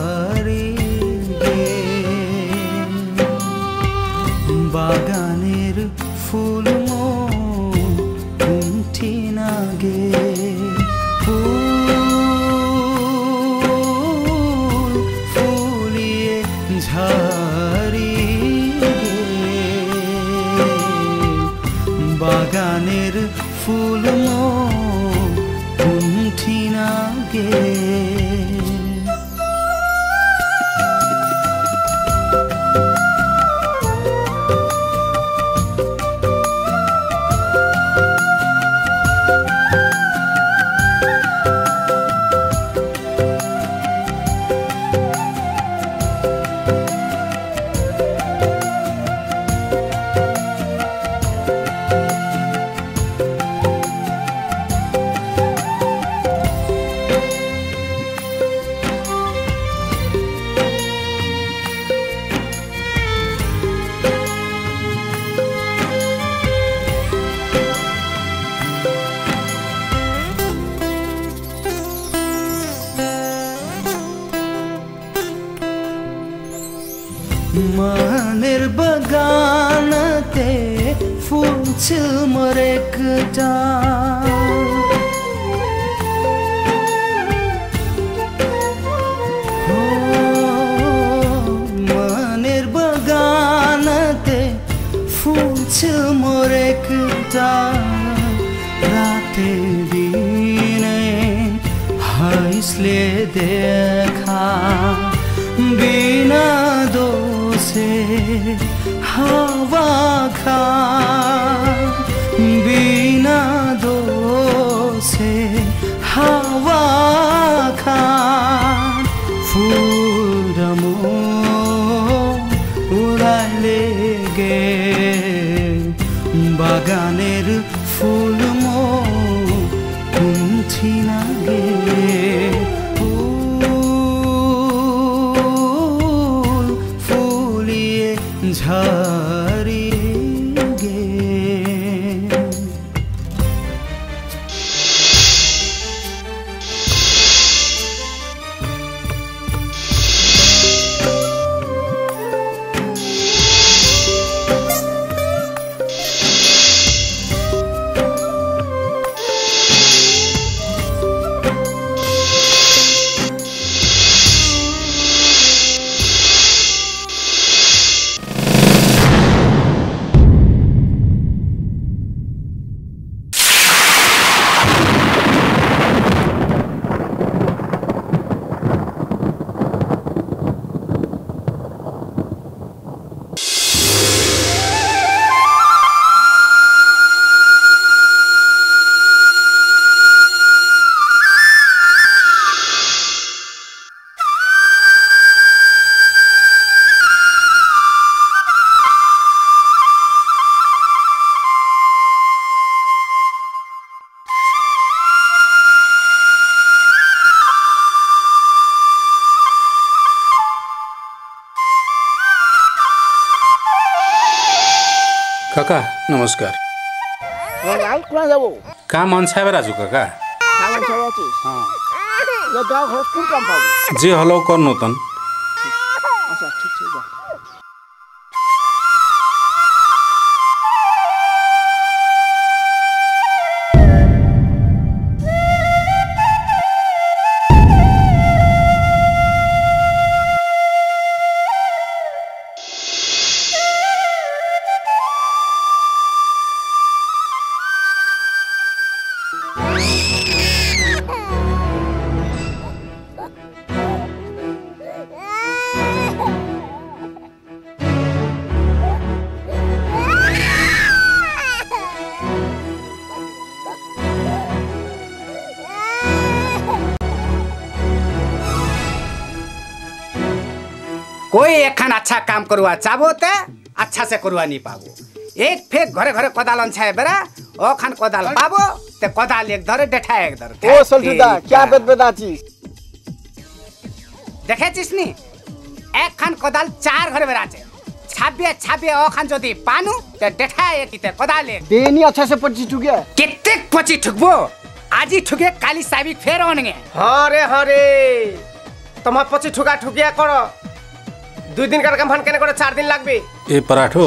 ঝারিগে বাগানের ফুল কুণ্ঠি নাগে ফুল ফুলিয়ে ঝারিগে বাগানের ফুল কুণ্ঠি নাগে মানের বাগানতে ফুল ছিল মোর একটা মানের বাগানতে ফুল ছিল মোর একটা রাতে দিনে হাসলে দেখা बिना दो से हवा खा बिना दो से हवा खा फूल उड़ाले गे बागानेर फूल कुण्ठी नागे ঝারিগে काका नमस्कार काम मन छाए राजू काका जे हलो करनो तन कोई एखन अच्छा काम करवा चाहबो ते अच्छा से करवा नहीं पाबो एक फेक घरे घरे कोदाल छाए बेरा ओ खान कोदाल पाबो ते कोदाल एक धरे डेठा एक धर ओ सल्टुदा क्या बेदबेदाची देखे चिसनी एक खान कोदाल चार घरे बेरा छे छाबिया छाबिया ओ खान जदी पानु ते डेठा एक ते कोदाल एक देनी अच्छा से पची ठुके कितने पची ठुकबो आजी ठुके काली साबिक फेर ओनगे हरे हरे তোমার পছি ঠুকা ঠুকিয়া করো 2 দিন কার কাম কেন করে 4 দিন লাগবে ए पराठो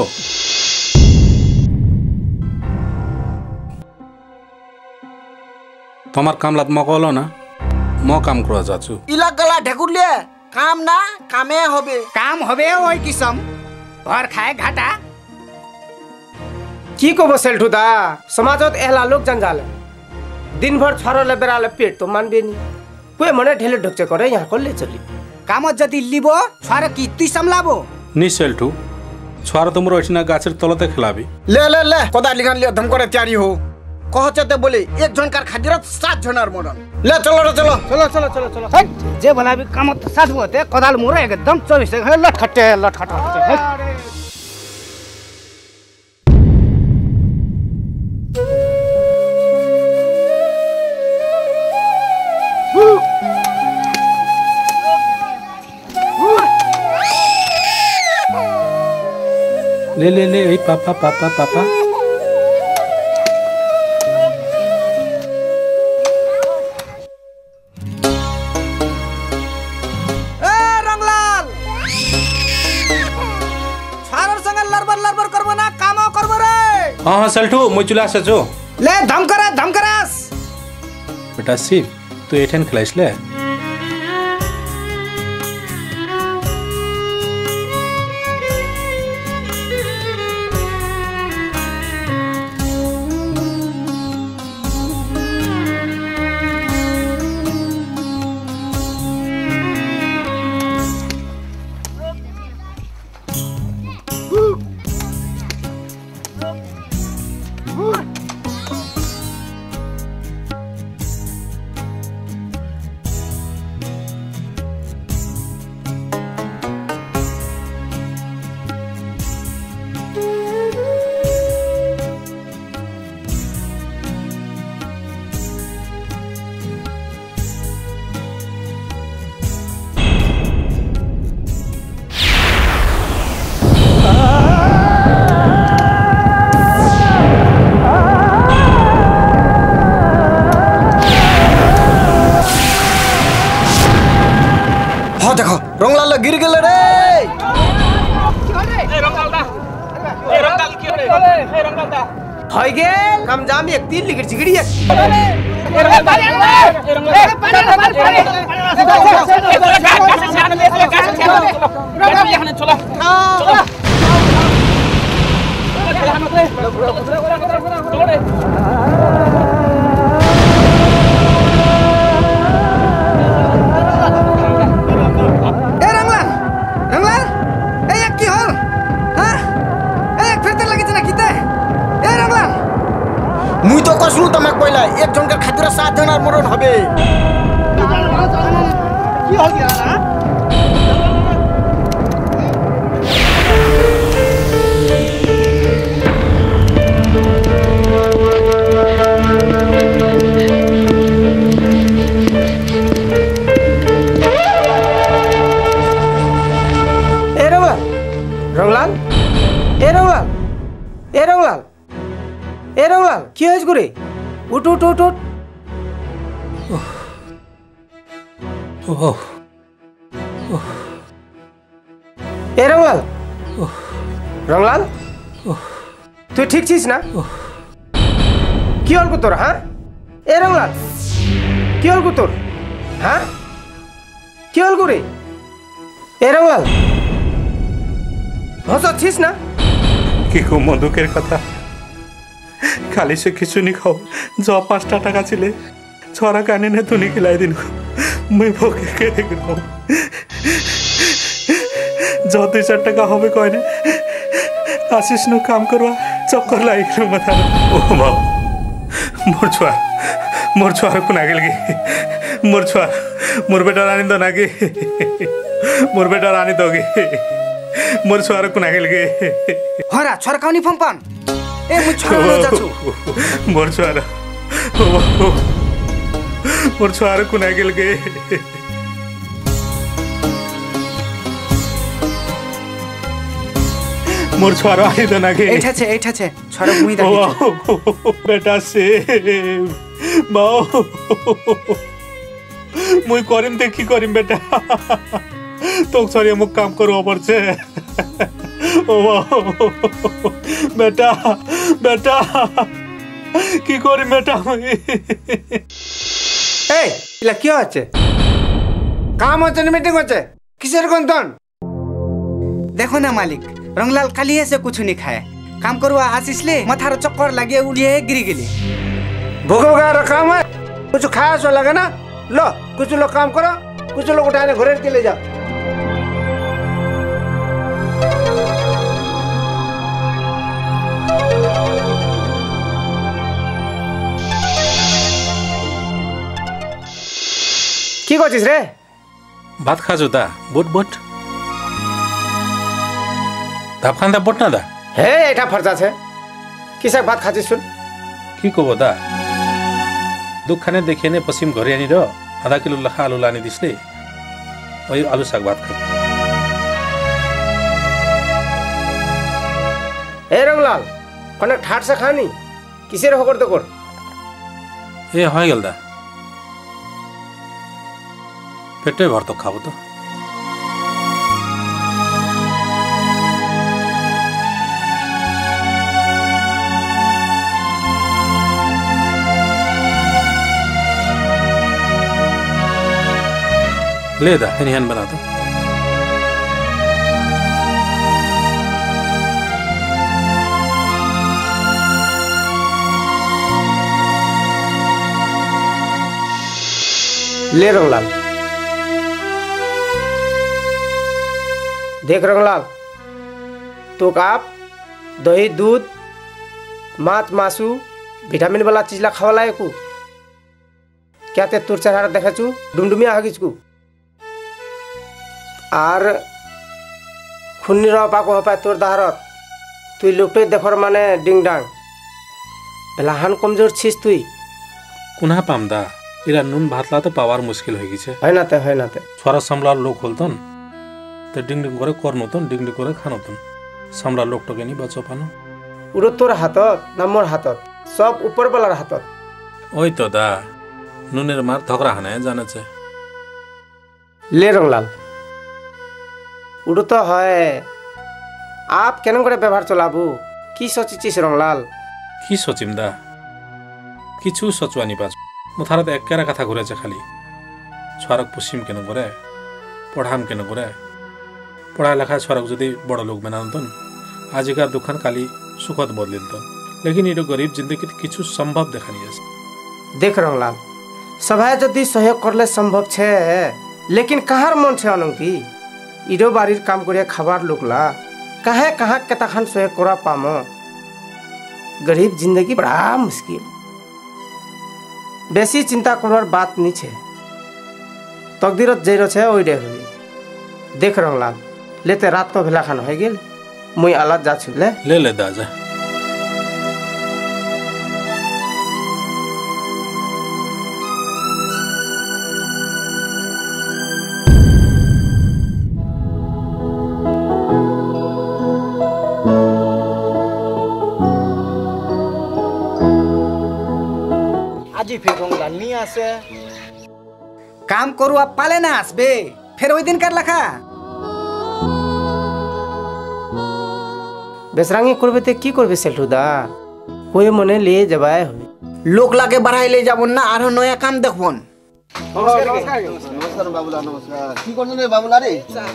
তোমার কামলাত মকলো না ম কাম করা যাচ্ছু ইলা গলা ঢেকুরলে কাম না কামে হবে কাম হবে ওই কিসম ঘর খায় ঘাটা কি কব সেলঠুদা সমাজত এলা লোক জঞ্জাল दिन भर छरले बेराले पेट तो मानबे नी कोई मने ढेले ढोकचे करे यहाँ करले चली কামত যদি লিব ছড় কি তুই সামলাবো নিশ্চয়টু ছুয়ার তোমরা ওইনা গাছের তলতে খেলাবি ले कोदा लिखान ले धम करे तैयारी हो कहते बोले एक जन कार खातिर 7 जनार मरन ले चलो যে বলাবি কামত সাজবো তে কোদাল মোরে একদম 24 লটখটে ले ए पापा এ রংলাল ছাড়র সঙ্গে লড়বর করবো না কামও করবো রে हाँ सेल्ठू मुझ चुला सचो ले धमकरास बेटा शिव तू एठन खिलाइस ले देखो रंगलाल गिर गेले रे होय गेल कम जाम एक 3 लिखिर झिगड़ी एक मुई तो कसलू तमक पहिला एक जन का खातिर 7 जनार मरण হবে কি হল গিয়া ए रंगलाल কি হইছ গুরে উঠ উঠ উঠ উঠ ए रंगलाल তুই ঠিক ছিস না কি হল তোর হ্যাঁ এ রংলাল কি হল তোর হ্যাঁ কি হল গুরে এ রংলাল হসছিস না কি কো মধুকের কথা খালি সে কিছু নি খাও জ 5টা টাকা ছিলে ছড়া কানে নে তুনি খিলাই দিন মুই ভোকে কে দেখো ज 2-4 টাকা হবে কয়নে आशीष नो काम करवा चक्कर लागिलो माथा ओ बाबा मोर छुआ को नागिल गे मोर छुआ मोर बेटा रानी दो नागे मोर बेटा रानी दोगे मोर छुआ को नागिल गे हरा छरकाउनी फंपान ए मु छुआ ले जाछु मोर छुआ को नागिल गे मोर छुआरा आई दो नागे एठा छे छरा मुई दाखी बेटा से माओ মুই করিম তে কি করিম বেটা তোক সরি মোক কাম করব পড়ছে ও বেটা বেটা কি করিম বেটা এই এলা কি হচ্ছে কাম হচ্ছে না মিটিং হচ্ছে কিসের গন্তন देखो ना मालिक रंगलाल खाली से कुछ नहीं खाए काम करवा आशीष ले माथार चक्कर लगे उड़िए गिरी गेली भूख वगैरह काम है कुछ खाया सो लगे ना लो कुछ लोग काम करो कुछ लोग उठाने घरे के ले जाओ কি করছিস রে ভাত খাজো দা বুট বুট ধাপ খান দা বুট না দা হে এটা ফরজ আছে কিসের ভাত খাচ্ছিস শুন কি কব দা দুখানে দেখে নে পশ্চিম ঘরে আনি র আধা কিলো লাখা আলু লানি দিসলে ওই আলু শাক ভাত খাব এ রংলাল অনেক ঠাট সে খানি কিসের হকর তো কর এ হয়ে গেল দা পেটে ভর তো খাবো তো ले दा हन बना दो ले रंगलाल देख रंगलाल तो आप दही दूध माछ मासु विटामिन वाला चीज ला खावाला को क्या ते तोर चेहरा देखाचू डुमडुमिया हागिचकू আর খুন্নির পাকো হপায় তোর দাহারত তুই লোকটাই দেখর মানে ডিং ডাং বেলাহান কমজোর ছিস তুই কুনা পাম দা এরা নুন ভাতলা তো পাওয়ার মুশকিল হয়ে গেছে হয় না তে ছড়া সামলার লোক হলতন তো ডিং ডিং করে করনতন ডিং ডিং করে খানতন সামলার লোকটাকে নি বাঁচো পানো পুরো তোর হাতত না মোর হাতত সব উপরবেলার হাতত ওই তো দা নুনের মার ধকরা হানে জানেছে ले रंगलाल उड़ो तो है आप केन करे व्यवहार चलाबू की सोचिचिस रंगलाल কি সচিম দা কিছু সচুয়ানি পাচ মুথারত একেরা কথা ঘুরেছে খালি ছড়ক পশ্চিম কেন করে পড়াম কেন করে পড়ালেখা ছড়ক যদি বড় লোক বানাতন আজিকার দোকান কালি সুখত বদলিতন लेकिन ये गरीब जिंदगी কিছু সম্ভব দেখানি আছে देख रंगलाल सभाए जदि सहयोग करले संभव छे लेकिन कहार मन छे अनंती इडो बाड़ीर काम करिया खाबार लोकला कहाँ कहाँ केताखान सहयोग करा पाम गरीब जिंदगी बड़ा मुश्किल बेसी चिंता करवार बात नहीं छे तकदीरत जैरो छे ओइडे हुई देख रंगलाल लेते रात तो भेला खान हो गेल मुई आलात जा छु ले दाजा আজি ফির রংলাল নি আসে काम करवा पाले ना आसबे फिर ওই দিন কার লেখা बेसरांगी करबे ते की करबे सेल्टुदा कोई मने ले जबाय होय লোক লাগে বাড়াই লে যাবন না আর নয়া কাম দেখবন নমস্কার বাবুলা নমস্কার কি করছেন রে বাবুলা রে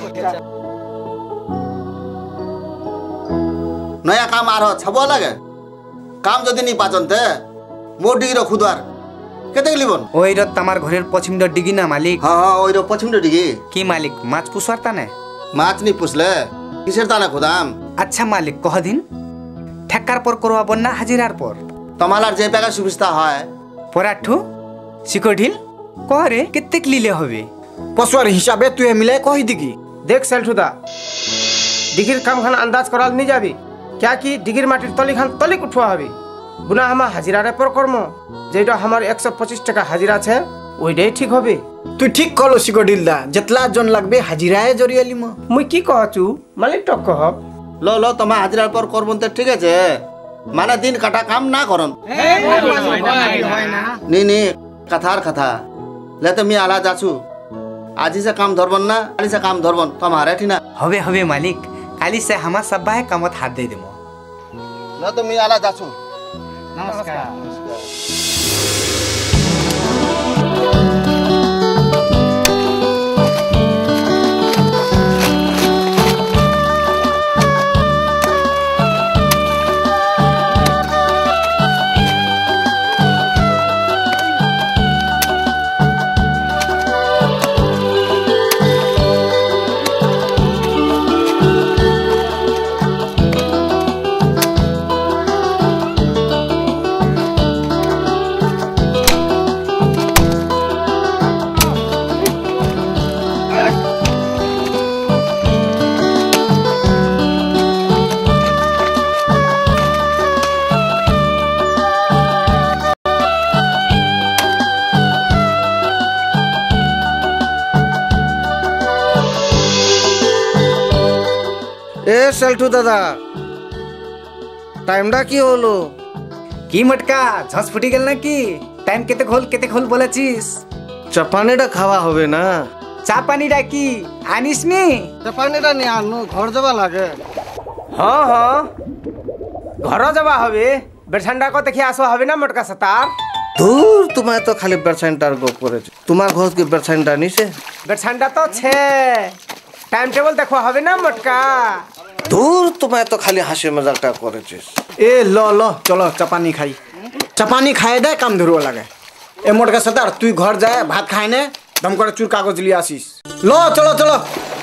নয়া কাম আর ছব লাগে কাম যদি নি পাচনতে মোডির খুদার কেতে গলিবন ওই রত আমার ঘরের পশ্চিম ডিগি না মালিক হ্যাঁ হ্যাঁ ওই পশ্চিম ডিগি কি মালিক মাছ পুষারতা না মাছ নি পুষলে কিসের তানে খুদাম আচ্ছা মালিক কহ দিন ঠেকার পর করবা বন্যা হাজিরার পর তোমালার যে পেগা সুবিধা হয় পরাঠু শিকড়িল করে কিত্তেক লিলে হবে পশুয়ার হিসাবে তুই মিলে কই দিকি देख सेल्टुदा डिगिर काम खान अंदाज कराल नहीं जाबी क्या कि डिगिर माटिर तली खान तलिक उठवा हबी गुना हमा हाजिरारे पर कर्म जेटा हमार 125 টাকা हाजिरा छे ओइडे ठीक होबे তুই ঠিক কলো শিকড়িল দা যেতলা জন লাগবে হাজিরায় জরিয়ালি ম मुई की कहचू मालिक टक कहब লো লো তোমার হাজিরার পর করবন তো ঠিক আছে মানে দিন কাটা কাম না করন নি নি কথার কথা ले तो मैं आला जाछु आज से काम धरबन ना काली से काम धरबन कम हारे ठीना हवे हवे मालिक काली से हमा सब है कमत हाथ दे देमो ले तो मैं आला जाछु এ সেলটু দাদা টাইমটা কি হলো কি মটকা ঝস ফুটি গেল নাকি টাইম কেতে খোল বলেছিস চাপানিটা খাওয়া হবে না চা পানি ডাকি আনিস নি চাপানিটা নিয়ে আনো ঘর যাবা লাগে हाँ हाँ घर जावा हवे बेरछंडा को देखिए आसो हवे ना मटका सतार দূর তোমায় তো খালি বেরসাইনটার গপ করেছে তোমার ঘর কি বেরসাইনটা নিছে बेरछंडा तो छे टाइम टेबल देखो हवे ना मटका দূর তোমায় তো খালি হাসি মজাকটা করেছিস ए लो लो चलो चपानी खाई चपानी खाए दे काम धुरवा लगे ए मोटका सतार तू घर जाए भात खाए ने दम करे चूर कागज लिया आसीस लो चलो चलो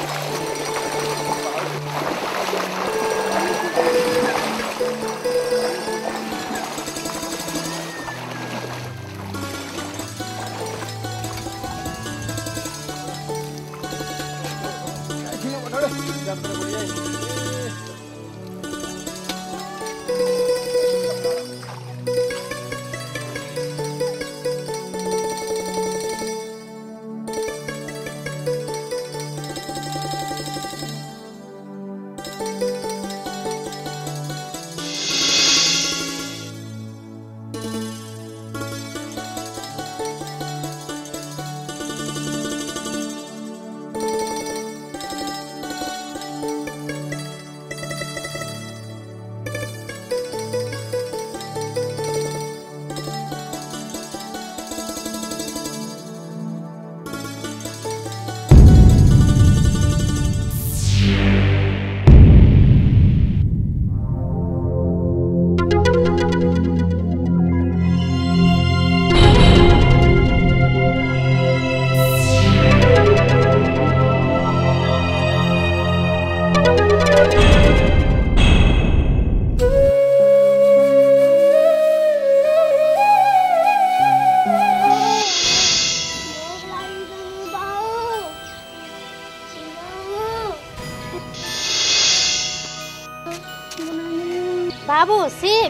बाबू सिप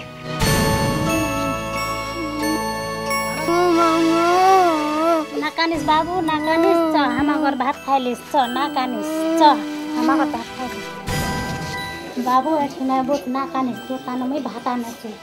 नाकानिस बाबू नाकानिस च हमागर भात खाइलिस च नाकानिस च हमागर भात खाइलिस बाबू एठिना बुत नाकानिस के तानमै भात आनछु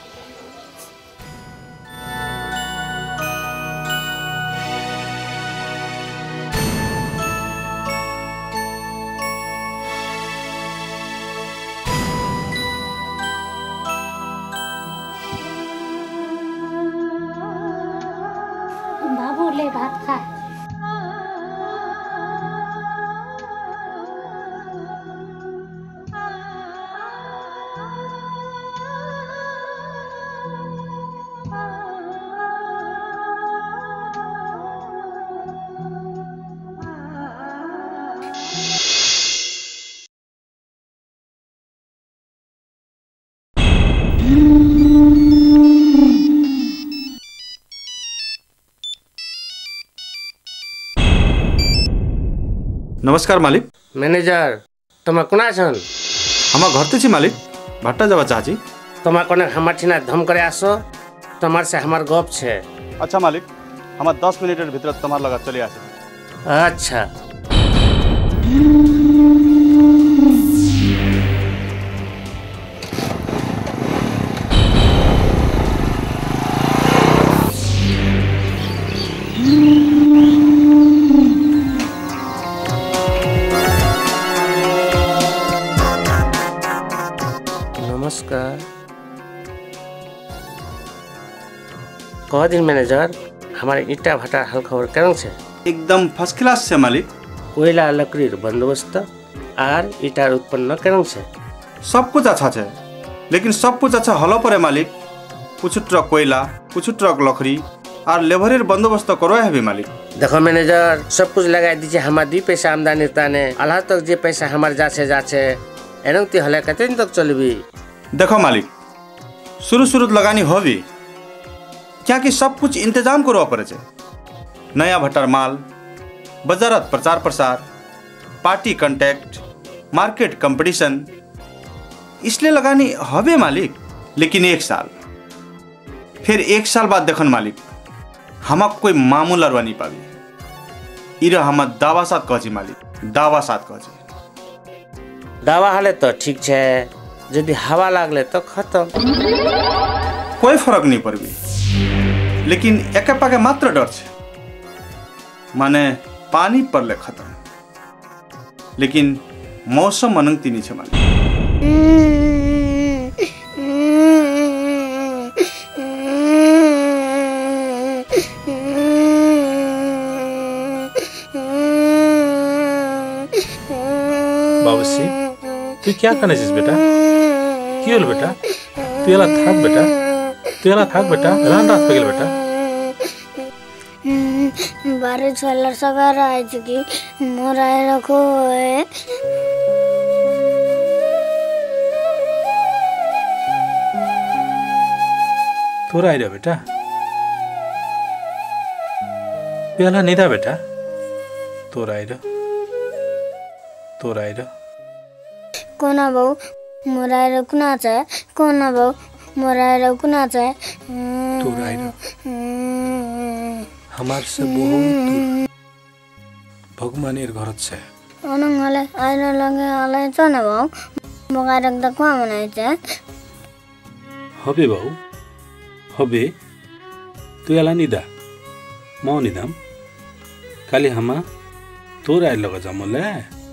बाबू ले भात खा नमस्कार मालिक मैनेजर तुम्हें कुना छन हमार घर छि मालिक भाट्टा जावा चाहची तुम्हें कोने हमार छिना धम करे आसो तुम्हार से हमार गप छे अच्छा मालिक हमार 10 मिनटेर भीतर तुम्हार लगा चली आसे अच्छा नमस्कार। कह दिन मैनेजर हमारे ईटा भट्टा हाल खबर केरम छे? एकदम फर्स्ट क्लास से मालिक। कोयला लकड़ीर बंदोबस्त आर ईटार उत्पन्न केरम छे? सब कुछ अच्छा है, लेकिन सब कुछ अच्छा हलो परे मालिक। कुछ ट्रक कोयला, कुछ ट्रक लकड़ी और लेबरेर बंदोबस्त करो है भी मालिक। देखो मैनेजर, सब कुछ लगा दीजिए। हमारे 2 पैसा आमदनी ताने अल्लाह तक जे पैसा हमारे जाचे एनंती हले कते दिन तक चलबी? देखो मालिक, शुरू लगानी होवी क्या कि सब कुछ इंतजाम करो पड़े छे। नया भट्टार माल, बाजारत प्रचार प्रसार, पार्टी कांटेक्ट, मार्केट कंपटीशन, इसलिए लगानी हवे मालिक। लेकिन 1 साल, फिर 1 साल बाद देखन मालिक हमक कोई मामूल अरवा नहीं पावी। इरा हम दावा साथ कहची मालिक, दावा साथ कहची। दावा हले तो ठीक छे, यदि हवा लागले तो खत्म। कोई फर्क नहीं पड़बी, लेकिन एके पाके मात्र डर छे, माने पानी पड़ले खत्म। लेकिन मौसम मनंगती नहीं छे मालिक। बाबूसी, तू क्या करने चीज बेटा? क्यों बेटा? तू एला थाक बेटा, तू एला थाक बेटा, रान रात पगल बेटा। बारे सोलर सगार आए चुकी मोराए रखो है। तू राय बेटा, तू एला नहीं था बेटा, तू राय कोना बाऊ मोराए कुनाच है, कोना बाऊ मोराए कुनाच है। तू राय हमार से बहुत भगवानेर घर छे। अनंग हले आइना लगे हले चने बाऊ मगा रख दखवा मनाइ छे। हबे बाऊ हबे, तू एला निदा म निदाम काली हमा तोर आइ लग जामले।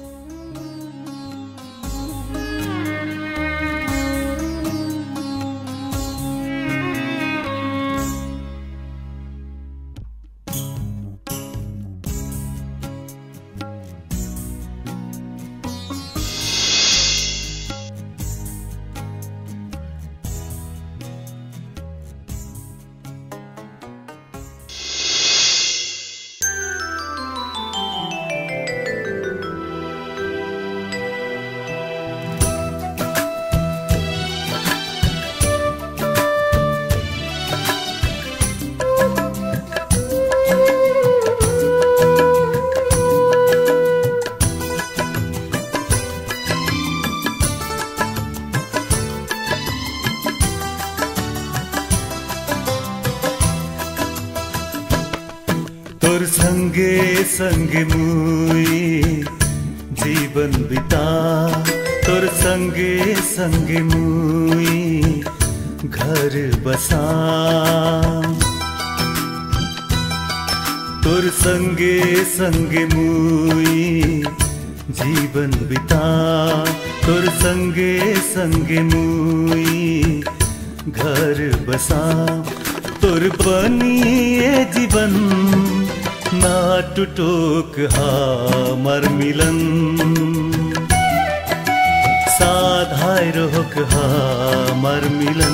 तोर संगे संगे मुई जीवन बिता, तोर संगे संगे मुई घर बसा। तोर संगे संगे मुई जीवन बिता, तोर संगे संगे मुई घर बसा। तोर बनिए जीवन ना टूटोक हमर मिलन, साधाय रोक हमर मिलन।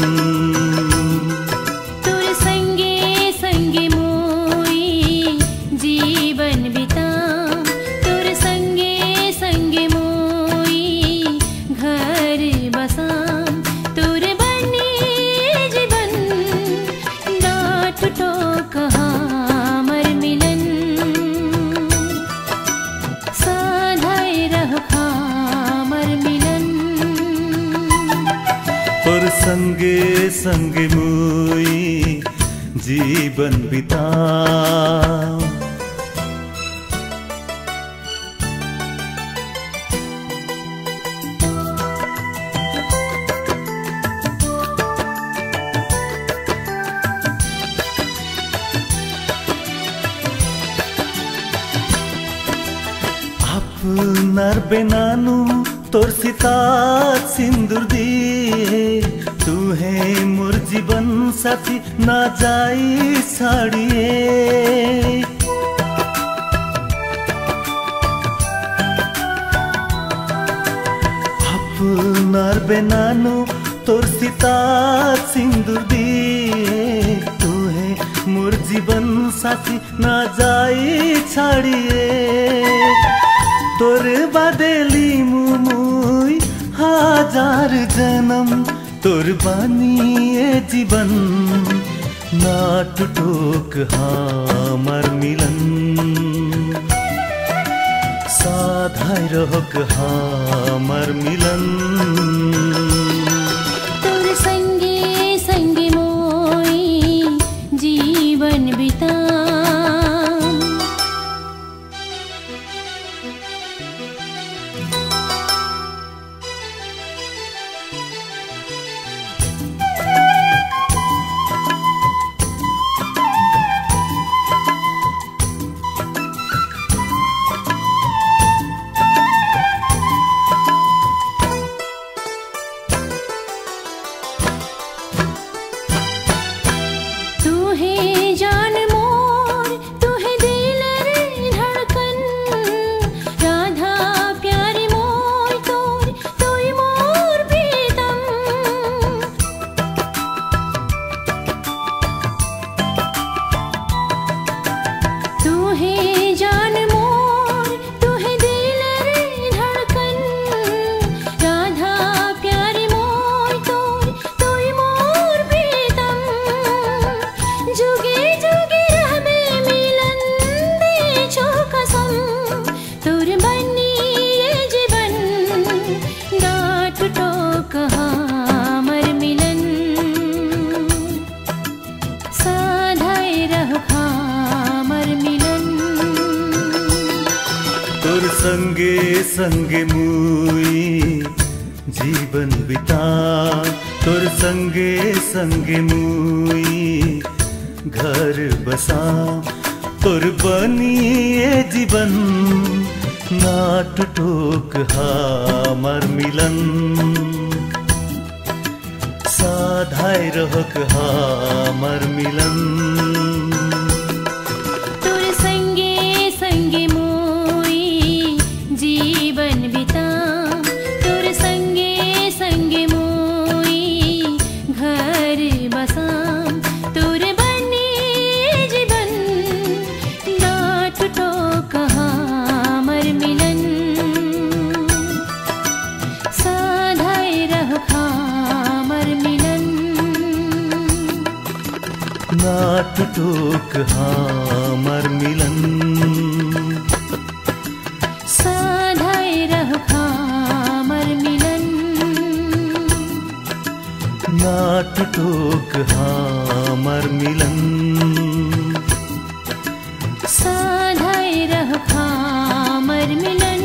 तोर संगे संगे मोई जीवन बिता, तोर संगे संगे मोई घर बसा। तोर बनिए जीवन ना टूटोक हमर मिलन, साधाय रह हमर मिलन। तोर संगे संगे मुई जीवन बिता। আপনার বেনানু तोर सीता सिंदूर दिए तू है मोर जीवन साथी ना जाई छाड़िए আপনার বেনানো তোর सीता सिंदूर दिए तू है मोर जीवन साथी ना जाई छाड़िए तोर बादेली मुमुई हजार जन्म तोर बानिए जीवन ना टूटोक हमार मिलन साधाई रहक हमार मिलन तोर संगे संगे मोई जीवन बिता संगे संगे मुई जीवन बिता तोर संगे संगे मुई घर बसा तोर बनिए जीवन ना टूटोक हमार मिलन साधाई रहक हमार मिलन तोर संगे संगे जीवन बिता तोर संगे संगे मोई घर बसा तोर बनी जीवन ना टूटोक हमार मिलन साधाई रहक हमार मिलन ना टूटोक हमार मिलन ना टूटोक हमार मिलन साधाई रहक हमार मिलन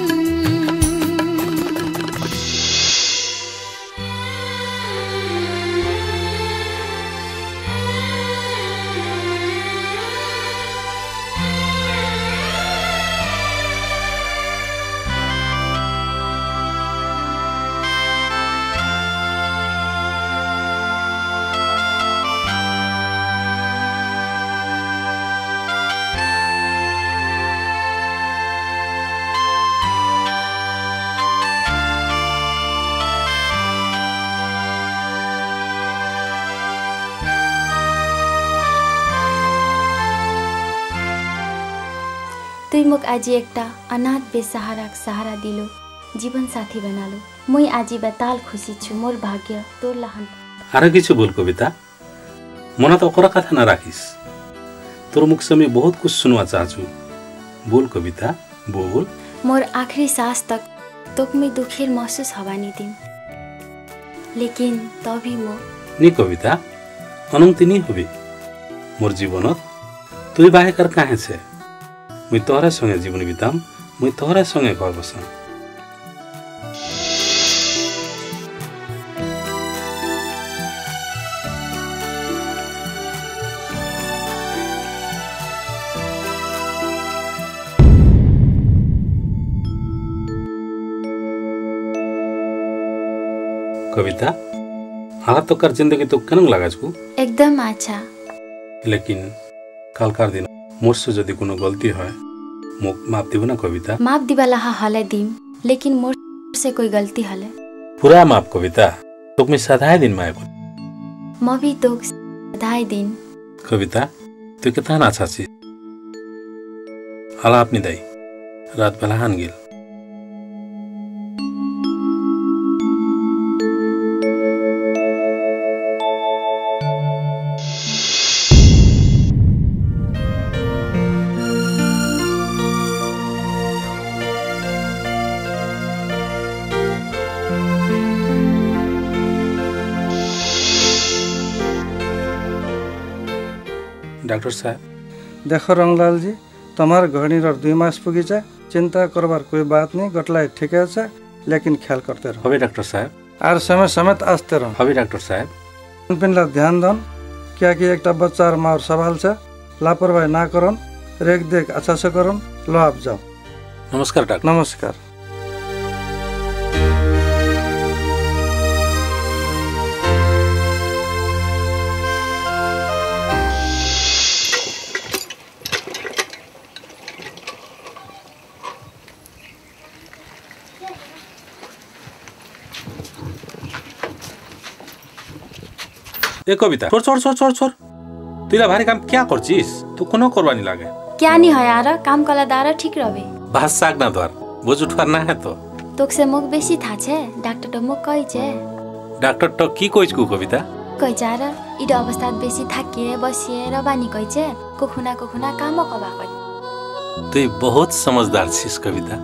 तुई मुक आजी एकटा अनाथ बेसहाराक सहारा दिलो जीवन साथी बनालो मुई आजी बेताल खुशी छु मोर भाग्य तोर लहान आरो किछु बोल कविता मना तो ओकरा कथा न राखिस तोर मुख से मैं बहुत कुछ सुनवा चाहछु बोल कविता बोल मोर आखिरी सांस तक तोक में दुखेर महसूस हवा नि दिम लेकिन तभी मो नी कविता अनंती नी होबी मोर जीवनत तुई बाहे कर काहे छे मुई तोहरा संगे जीवन बिताम मुई तोहरा संगे घर बसाम कविता हालत तो कर जिंदगी तो केन लगा छू एकदम अच्छा। लेकिन कालकार दिन मोर से यदि कोनो गलती है मुक माफ दिबो ना कविता। माफ दिवाला हले दिम, लेकिन मोर से कोई गलती हले पूरा माफ कविता। तुक में सदाय दिन माया को म भी तोक सदाय दिन। कविता तू कितना अच्छा छी हाला अपनी दाई रात बेला हान गेल। डॉक्टर साहब देखो रंगलाल जी तुम्हार घड़ी 2 मास पुगिछ, चिंता करवार कोई बात नहीं, गटलाई ठीक है, लेकिन ख्याल करते रहो। हवे डॉक्टर साहब और समय समेत आस्ते रहो। हवे डॉक्टर साहब पिनला ध्यान दन, क्या कि एक बच्चा और मार सवाल से लापरवाही ना करन, रेख देख अच्छा से करन। लो आप जाओ। नमस्कार डॉक्टर। नमस्कार। ए कविता छोड़ छोड़ छोड़ छोड़ छोड़ तुला भारी काम क्या करछिस तू कोनो करवानी लागे क्या नहीं है यार काम कला दारा ठीक रहे भास साग ना द्वार बोझ उठवार ना है तो तोक से मुख बेसी था छे डॉक्टर तो मुख कहि छे डॉक्टर तो की कोइछ को कविता कहि चार इड अवस्था बेसी थाकिए बसिए र बानी कहि छे कोखुना काम कबा कहि तू बहुत समझदार छिस कविता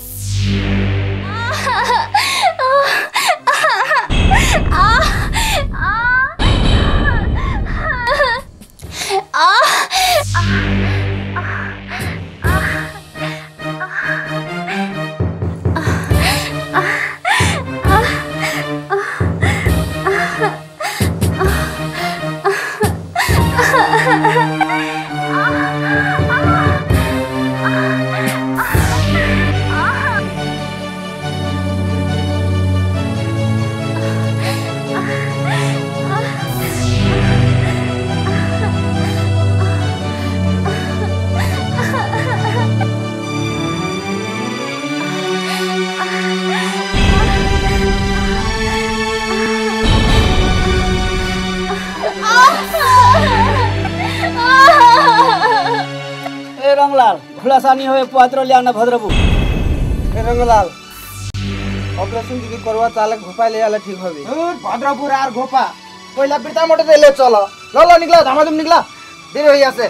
खुलासानी हो पत्र लिया भद्रबू रंगलाल ऑपरेशन जी करवा चालक घोपा ले आला ठीक होबे भद्रपुर आर घोपा पहिला बिरता मोटे दे ले चलो ल निकला धामाधूम निकला देर हो यहाँ से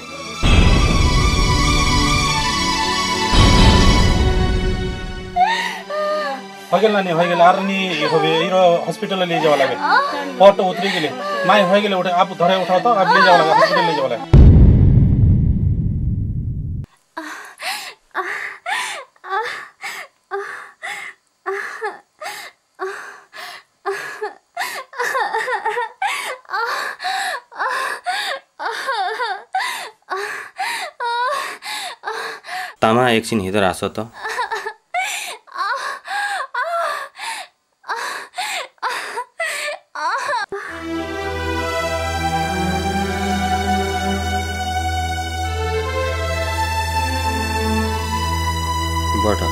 होगेल नानी होगेल आर नी होबे इरो हॉस्पिटल ले जावा लागे पट उतरी गेले माई होगेल उठे आप धरे उठाओ तो आप ले जावा लागे हॉस्पिटल ले जावा लागे तामा एकछिन इधर आसो तो बट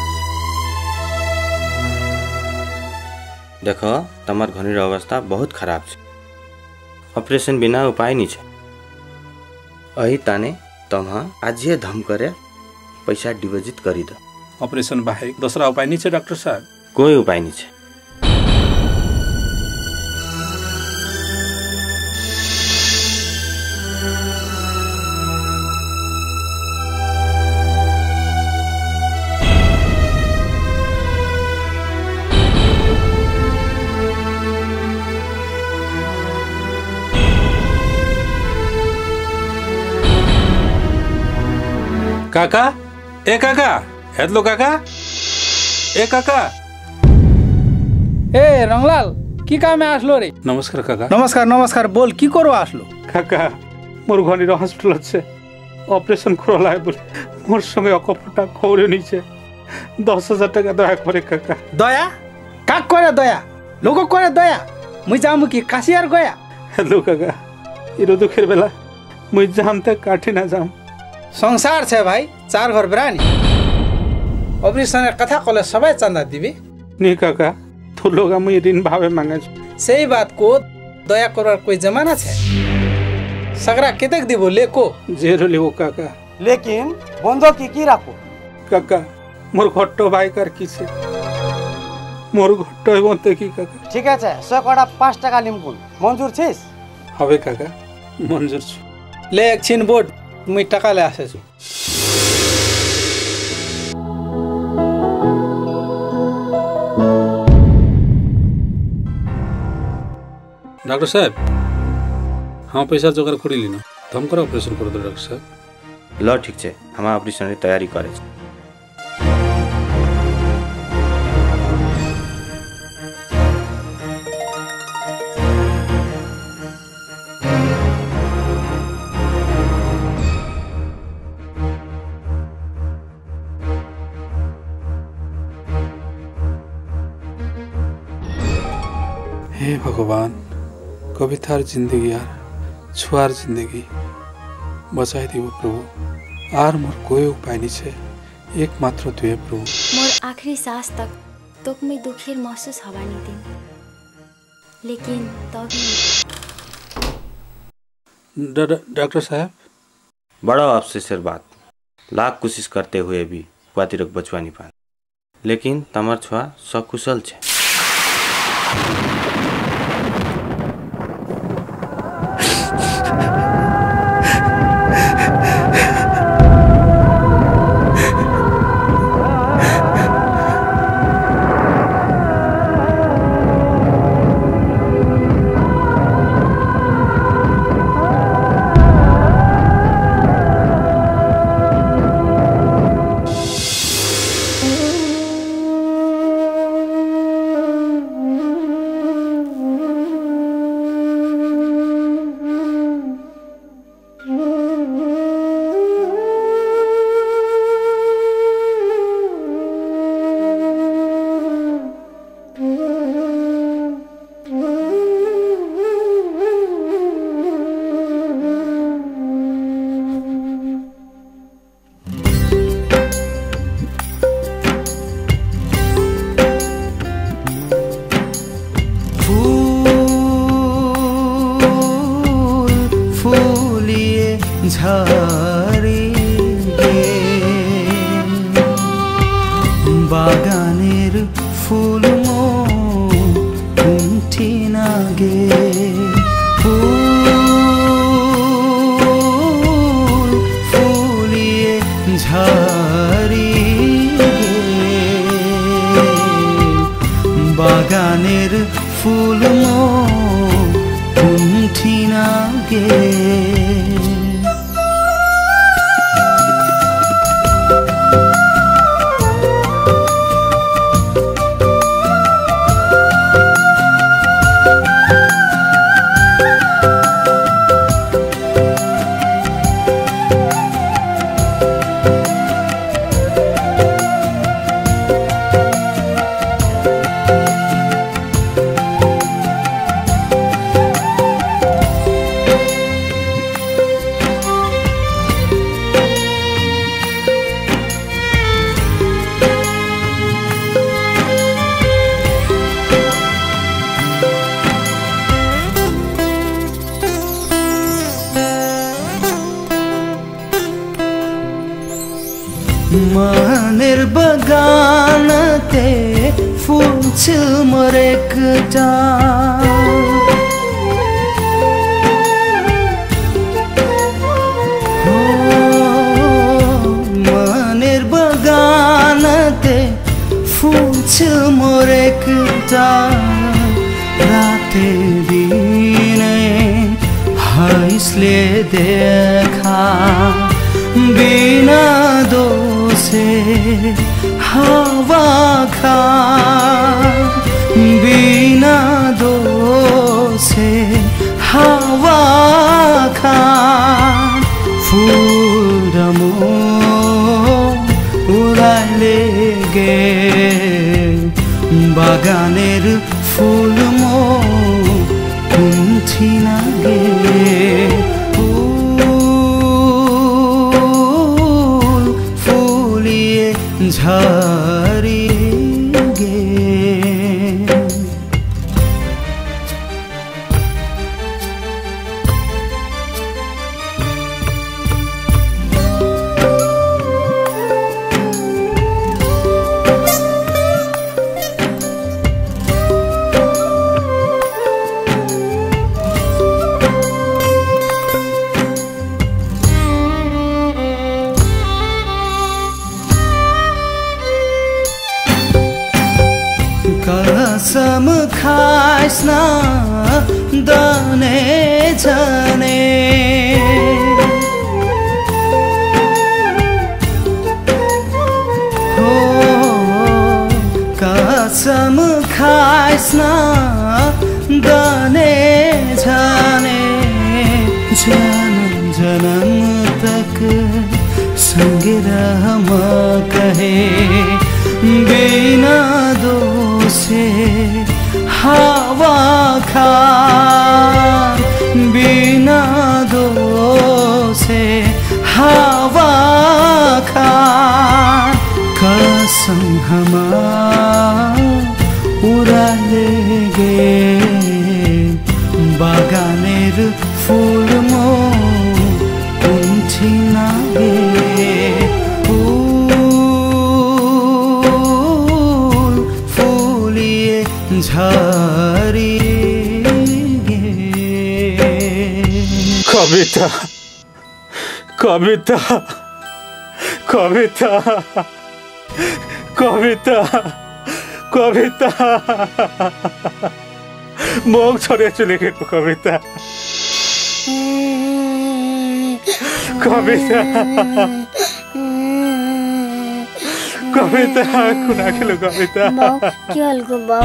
देखो तमार घनी अवस्था बहुत खराब है ऑपरेशन बिना उपाय नहीं है अही ताने तम्हा आज धम करे पैसा डिपोजिट करी दो ऑपरेशन बाहेक दूसरा उपाय नहीं है डॉक्टर साहब कोई उपाय नहीं है काका ए काका हेदलो काका ए काका ए रंगलाल की काम आसलो रे नमस्कार काका नमस्कार नमस्कार बोल की करो आसलो काका मोर घनी हॉस्पिटल से ऑपरेशन करला है बोले मोर संगे अकपटा खौरे नीचे 10,000 टाका दया करे काका दया काक करे दया লোক করে দয়া মুই যামু কি কাশি আর গয়া হ্যালো কাকা এর দুঃখের বেলা মুই জামতে কাঠি না যাম সংসার ছে ভাই 4 ঘর বেরানি অপারেশনের কথা কলে সবাই চাঁদা দিবি নি কাকা তো লোক আমি ঋণ ভাবে मांगे সেই बात को दया करवार कोई जमाना छे सगरा केतक दिबो लेको जेरो लेबो काका लेकिन बंधो की राखो काका मोर घट्ट भाई कर किसे मोर घट्ट बंते की काका ठीक আছে 100 কড়া 5 টাকা লিমকুল মঞ্জুর ছিস হবে কাকা মঞ্জুর छु ले एक छिन बोट मुई টাকা ले आसे छु डॉक्टर साहब हाँ पैसा जोगार कर लिन धमकर ऑपरेशन कर दो डॉक्टर साहब ल ठीक छे हम ऑपरेशन री तैयारी करे छे हे भगवान कवितार जिंदगी यार छुआर जिंदगी बचाई দিব प्रभु आर मोर कोई उपाय नहीं छे एकमात्र तुए प्रभु मोर आखिरी सांस तक तोक में दुखेर महसूस हवा नहीं दिन लेकिन तभी डॉक्टर साहब बड़ा अफसोसर बात लाख कोशिश करते हुए भी पुआतिरक बचवा नहीं पान लेकिन तमर छुआ सकुशल छे বাগানের ফুল কুণ্ঠি নাগে ফুল ফুলিয়ে ঝারি বাগানের ফুল কুণ্ঠি নাগে মানের বাগানতে ফুল ছিল মোর একটা মানের বাগানতে ফুল ছিল মোর একটা রাতে দিনে হাসলে দেখা बिना दोषे हवा खा बिना दोषे हवा खा फूल उड़ाले गे बागानेर फूल मो कुंठी नागे फूल फूलिए झारी गे कसम खाइस् न दने झने हो कसम खाइस् न दने झने जन्म जन्म तक संगे रहम कहे बिना दो से हवा खा बिना दो से हवा खा कसम उड़ा लेगे बागानेर फूल मो कुंठी नागे झारी कविता कविता कविता कविता कविता मुख छोड़े चले गए कविता कविता कविता कुना खेलो कविता क्या हल्को बाऊ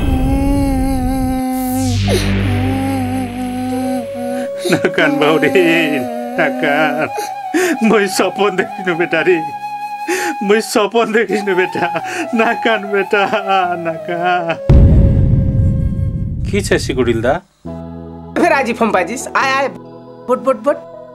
नकान बाउरी नकान मैं सपन देखिनु बेटा रे मैं सपन देखिनु बेटा नकान बेटा नकान की छ सिकुडिल दा फिर आजी फम्पाजिस आय आय फुट फुट फुट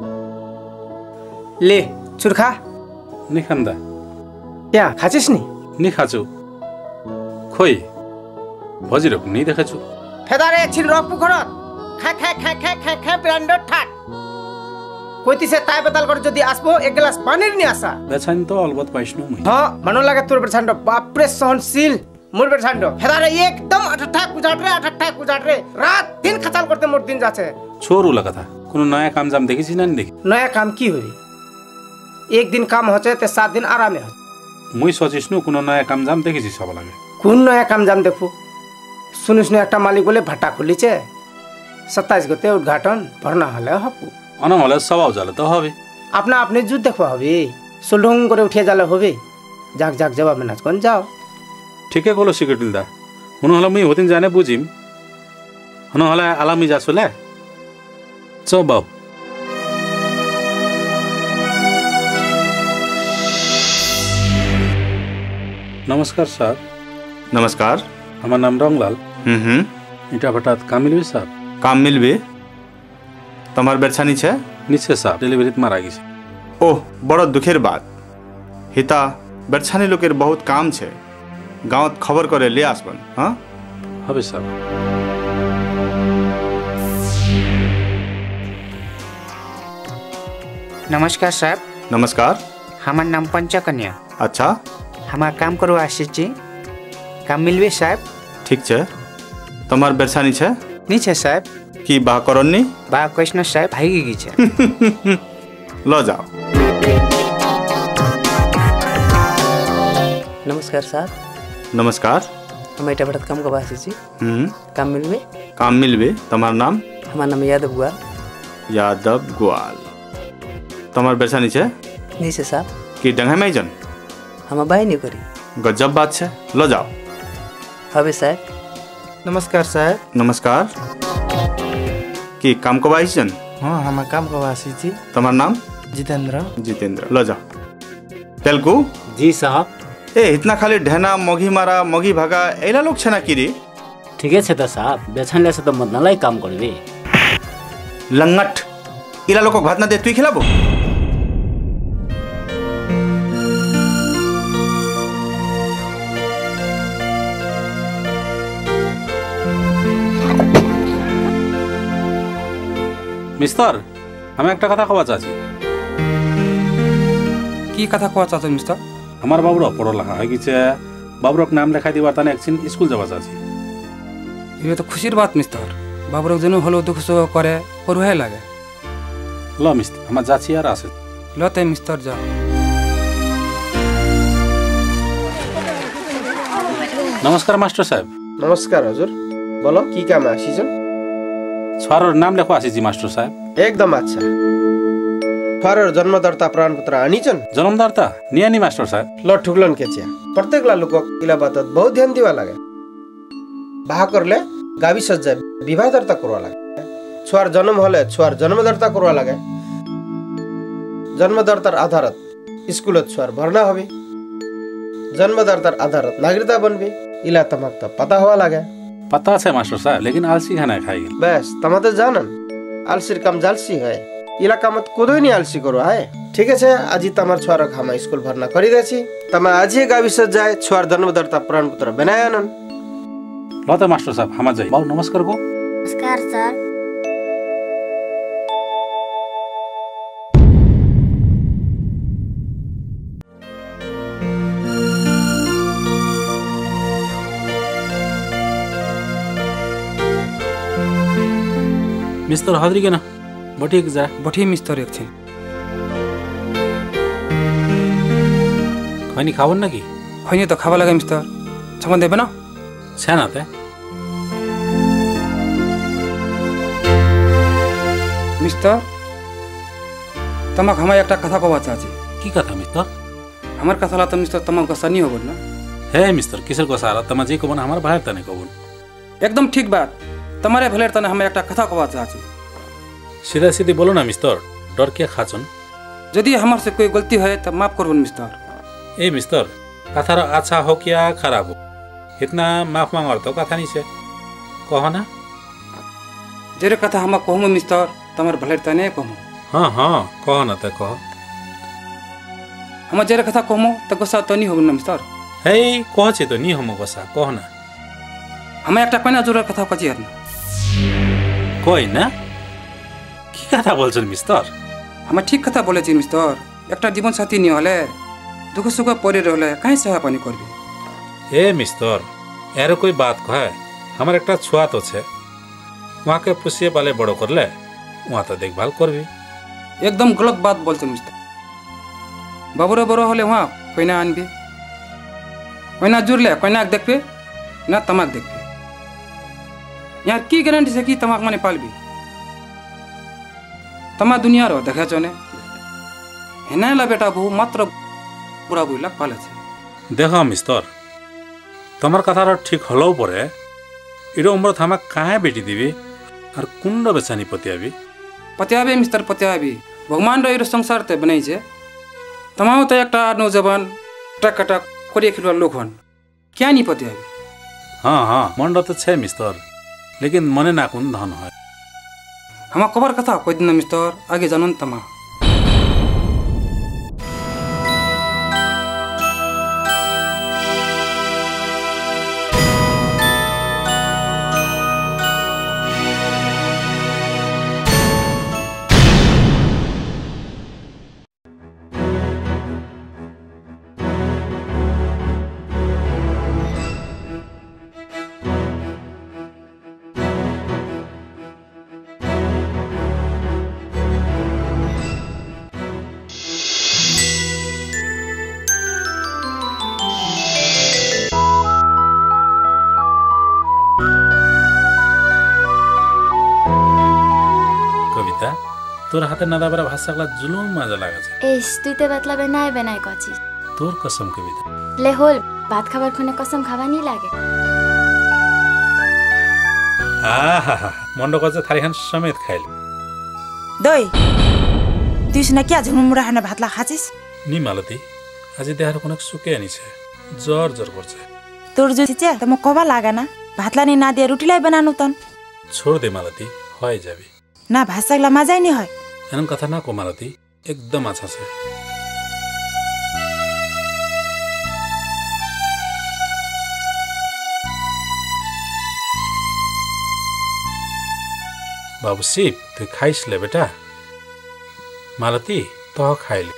ले चुरखा निखन्दा क्या खाछिस नि खाछु खोइ भजिरक नि देखाछु फेदारे छिन रक पुखरत खा खा खा खा खा खा ब्रांडो ठाट कोइती से ताय बदल कर जदी आसबो एक गिलास पानी नि आसा बेछान तो अलबत पाइसनु मै हां मनो लागे तोर बेछान बाप रे सहनशील मोर बेछान फेदारे एकदम अठठा कुजाट रे रात दिन खचाल करते मोर दिन जाछे छोरु लगा था कोनो नया काम जाम देखिछि ना नि देखि नया काम की होई एक दिन काम होचे ते 7 दिन आराम है मुई सजिसनु कोनो नया काम जाम देखिछि सब लागे कोन नया काम जाम देखु सुनिसनु একটা मालिक बोले भाटा खुलिছে 27 गते उद्घाटन भरना हले हपु अन हले सबाव जाले तो हबे अपना अपने जुद देखवा हबे सुलढुङ करे उठिया जाले हबे जाग जाग जवाब में नाच कोन जाओ ठीके कोलो सिक्रेटिल दा हुन हला मुई होतिन जाने बुझिम हुन हला आलामी जासुले च बाउ नमस्कार सर नमस्कार हमार नाम रंगलाल इटा भटात काम मिलबे साहब काम मिलबे तमार बेरछानी छे नीचे साहब डिलीवरीत मारा गेছে ओह बड़ दुखेर बात हिता बेरछानी लोकेर बहुत काम छे गाँव खबर करे ले आसबन हाँ हबे साहब नमस्कार साहब नमस्कार हमार नाम पंचकन्या अच्छा हमार काम करो आशीष जी काम मिलबे साहब ठीक छे तमार बेरछानी छे नी छे साहब की बा करनी बा कृष्ण साहब भागी गी छे लो जाओ नमस्कार साहब नमस्कार हम एटा भटत काम को आशीष जी काम मिलबे तमार नाम हमार नाम यादव ग्वाल तमार बेरछानी छे नी छे साहब की डंगा में जन हम बाई नहीं करी गजब बात छे लो जाओ हबे साहब नमस्कार साहब नमस्कार की काम को बाई जन हाँ हम काम को आशीष जी तमार नाम जितेंद्र लो जाओ तेलकू जी साहब ए इतना खाली ढेना मोगी मारा मोगी भागा एला लोग छे ना की रे ठिकै छ त साहब बेचन लेसे त मदनलाई काम करबे लंगट इला लोग भात ना दे तू खिलाबो মিস্টার আমি একটা কথা কওয়া চাচ্ছি কি কথা কওয়া চাচ্ছ মিস্টার আমার বাবুর পড়ালেখা হয়ে গেছে বাবুরক নাম লেখাই দিবার তানে একদিন স্কুল যাওয়া চাচ্ছি ये तो खुशीर बात मिस्टर बाबूरक जनु हलो दुख सुख करे परुहे लागे ल मिस्टर আমার যাচ্ছি আর আছে लते मिस्टर जा नमस्कार मास्टर साहब नमस्कार हजुर बोलो की काम आसीछन् छोरार नाम लेखो आसीजी मास्टर साहब एकदम अच्छा छोरार जन्म दर्ता प्रमाणपत्र आनिछन् जन्म दर्ता नियानी मास्टर साहब ल ठुक्लन के चिया प्रत्येक लालुक इला बात बहुत ध्यान दिवा लागे बाहाकरले गावी सज्जा विवाह दर्ता करवा लागे छुआर जन्म हले छुआर जन्म दर्ता करवा लागे जन्म दर्तार आधारत स्कूल छुआर भर्ना हबे जन्म दर्तार आधारत नागरिकता बनबे इला तमक त पता हुआ लागे पता है मास्टर साहब लेकिन आलसी खाना खाएगी बस तम तो जानन आलसीर काम जालसी है इला कामत कोदोई नहीं आलसी करो है ठीक है आज तमार छुआर खामा स्कूल भर्ना करी देछि तमा आज गावी सज्जाए छुआर जन्म दर्ता प्रमाणपत्र बनायानन ल त मास्टर साहब हम जाई बाबू नमस्कार को नमस्कार सर मिस्टर हाजरी के ना बटी एक जा बटी मिस्टर एक छे खैनी खावन ना की खैनी तो खावा लगा मिस्टर छमन देबे ना छेन आते मिस्टर तमक हमारे एक कथा कवा चाची की कथा मिस्टर हमार कथा ला तो मिस्टर तमक का सनी होबन ना हे मिस्टर किसर को सारा तमा जी को बन हमार भाई तने कोबन एकदम ठीक बात तुम्हारे भलेर तने हमें एक कथा कवा चाची सीधा सीधी बोलो ना मिस्टर डर के खाचन यदि हमार से कोई गलती है तो माफ करबन मिस्टर ए मिस्टर कथा अच्छा हो क्या खराब हो इतना माफ मांगर तो कथा नहीं से कहो ना जेरे कथा हम कहूँ मिस्टर तमार भलेर तने कहूँ हाँ हाँ कहो ना तो कहो हम जेरे कथा कहूँ तो गुस्सा तो नहीं होगा ना मिस्टर हे कह छे तो नहीं हम गुस्सा कहो ना हमें एक कोई ना जोर कथा कची हरना कोई ना की कथा बोलछन मिस्टर हम ठीक कथा बोले छी मिस्टर एकटा जीवन साथी नहीं हले दुख सुख पड़े रहले काहे सेवा पानी करबे ए मिस्टर यार कोई बात कहे हमारे एक छुआ तो छे वहाँ के पुषिए पाले बड़ो कर ले वहाँ तो देखभाल कर भी एकदम गलत बात बोलते मिस्टर बाबूरे बड़ो हले वहाँ कोई ना आनबे कोई ना जुड़ले कोई ना देखबे ना तमाक देखबे यहाँ की गारंटी से कि तमाक माने पालबी तमा दुनिया रो देखा चने हेनाला बेटा बहु मात्र बुरा बुला पाले छे देखो मिस्टर तमार कथा ठीक हलो परे इरो उम्र थामा काहे बेटी दिबी और कुंड बेचानी पत्याबे मिस्टर पत्याबी भगवान रो इरो संसार ते बनाई छे तमाम तो एकटा नौजवान टकटक कोरिया खिलवा लोक हन क्या नहीं पत्याबी हाँ हाँ मन तो छे मिस्टर लेकिन मने ना कुन धन है हम कबर कथा कोई दिन मिस्टर आगे जानन तमा तोर हाथे नदाबरा भाषाकला जुलुम मजा लागे छे एस तुई ते मतलब बनाए बनाए कछि तोर कसम कविता ले होल भात खाবার खने कसम खावा नहीं लागे आहा मंडो कजे थारीखान समेत खाइले दई तुइसना क्या झुमुमुरा हाना भातला खाछिस नी मालती आज देहार कोन सुके आनी छे जर जर करछे तोर जो छे त म कबा लागा ना भातलाई ना दिए रुटीलाई बनानु तन छोड़ दे मालती হয় যাবে ना भात सागला मजाই नि হয় एनम कथा ना को मालती एकदम अच्छा से बाबू सिप तू खाइस ले बेटा मालती तो खाई ले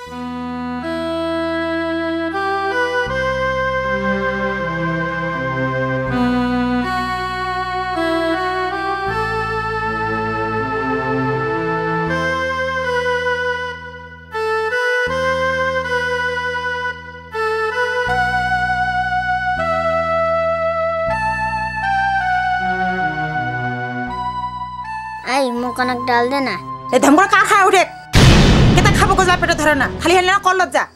आई म कनक डाल देना ए धमगड का खा उठे केता खाबो गजा पेट धरना खाली हेलना कल्लत जा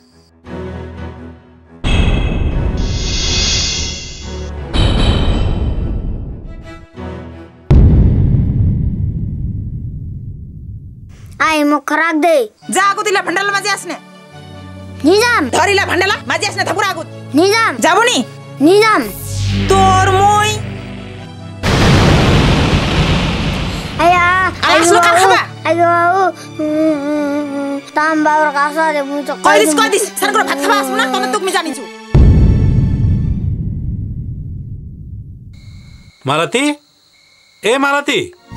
आई म खराक दे जा आगु दिला भंडाला माझे असने निजाम धरिला भंडाला माझे असने थपुरा आगु निजाम जाबो नि निजाम तोर मोय आया आसलो का खाबा आयो ताम बावर का सारे मुझ तो कदिस सरगरो भात खाबा आसना तने तुक मी जानिछु मालती ए मालती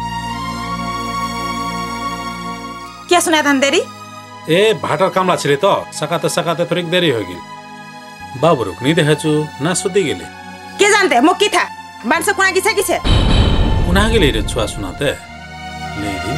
क्या सुना धंदेरी ए भाटर कामला छिरे तो सकाते थोड़ी देरी होगी बाबू रुक नहीं देखाछु ना सुधी गेले के जानते मो की था बांस कुना किसे कुना गेले रे छुआ सुनाते ले दी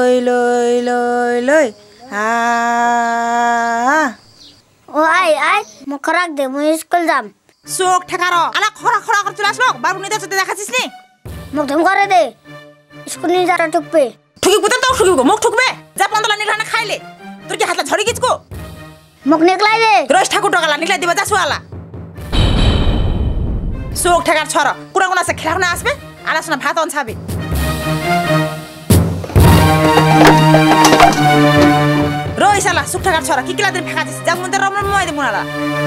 লই লই লই লই ও আই আই মোক খরাক দে মই স্কুল যাম চোখ ঠেকার আলা খরা খরা করে চলে আসলো বাবু নিতে চতে দেখাছিস নি মোক ধম করে দে স্কুল নিয়ে যাটা ঠুকবে ঠুকি পুতে তো ঠুকিব মুখ ঠুকবে যা পন্দলা নিলানা খাইলে তোর কি হাতলা ঝড়ি গিছকো মোক নেকলাই দে রোজ ঠাকুর টাকালা নিকলাই দিবা যাসু আলা চোখ ঠেকার ছড়া কুড়া কোনা সে খেলা না আসবে আলাসনা ভাত অন ছাবে রোই শালা চোখ ঠেকার ছড়া কি কিলা দিন ফাঁকা দিস যা মন্দির রমন মই দে মুনালা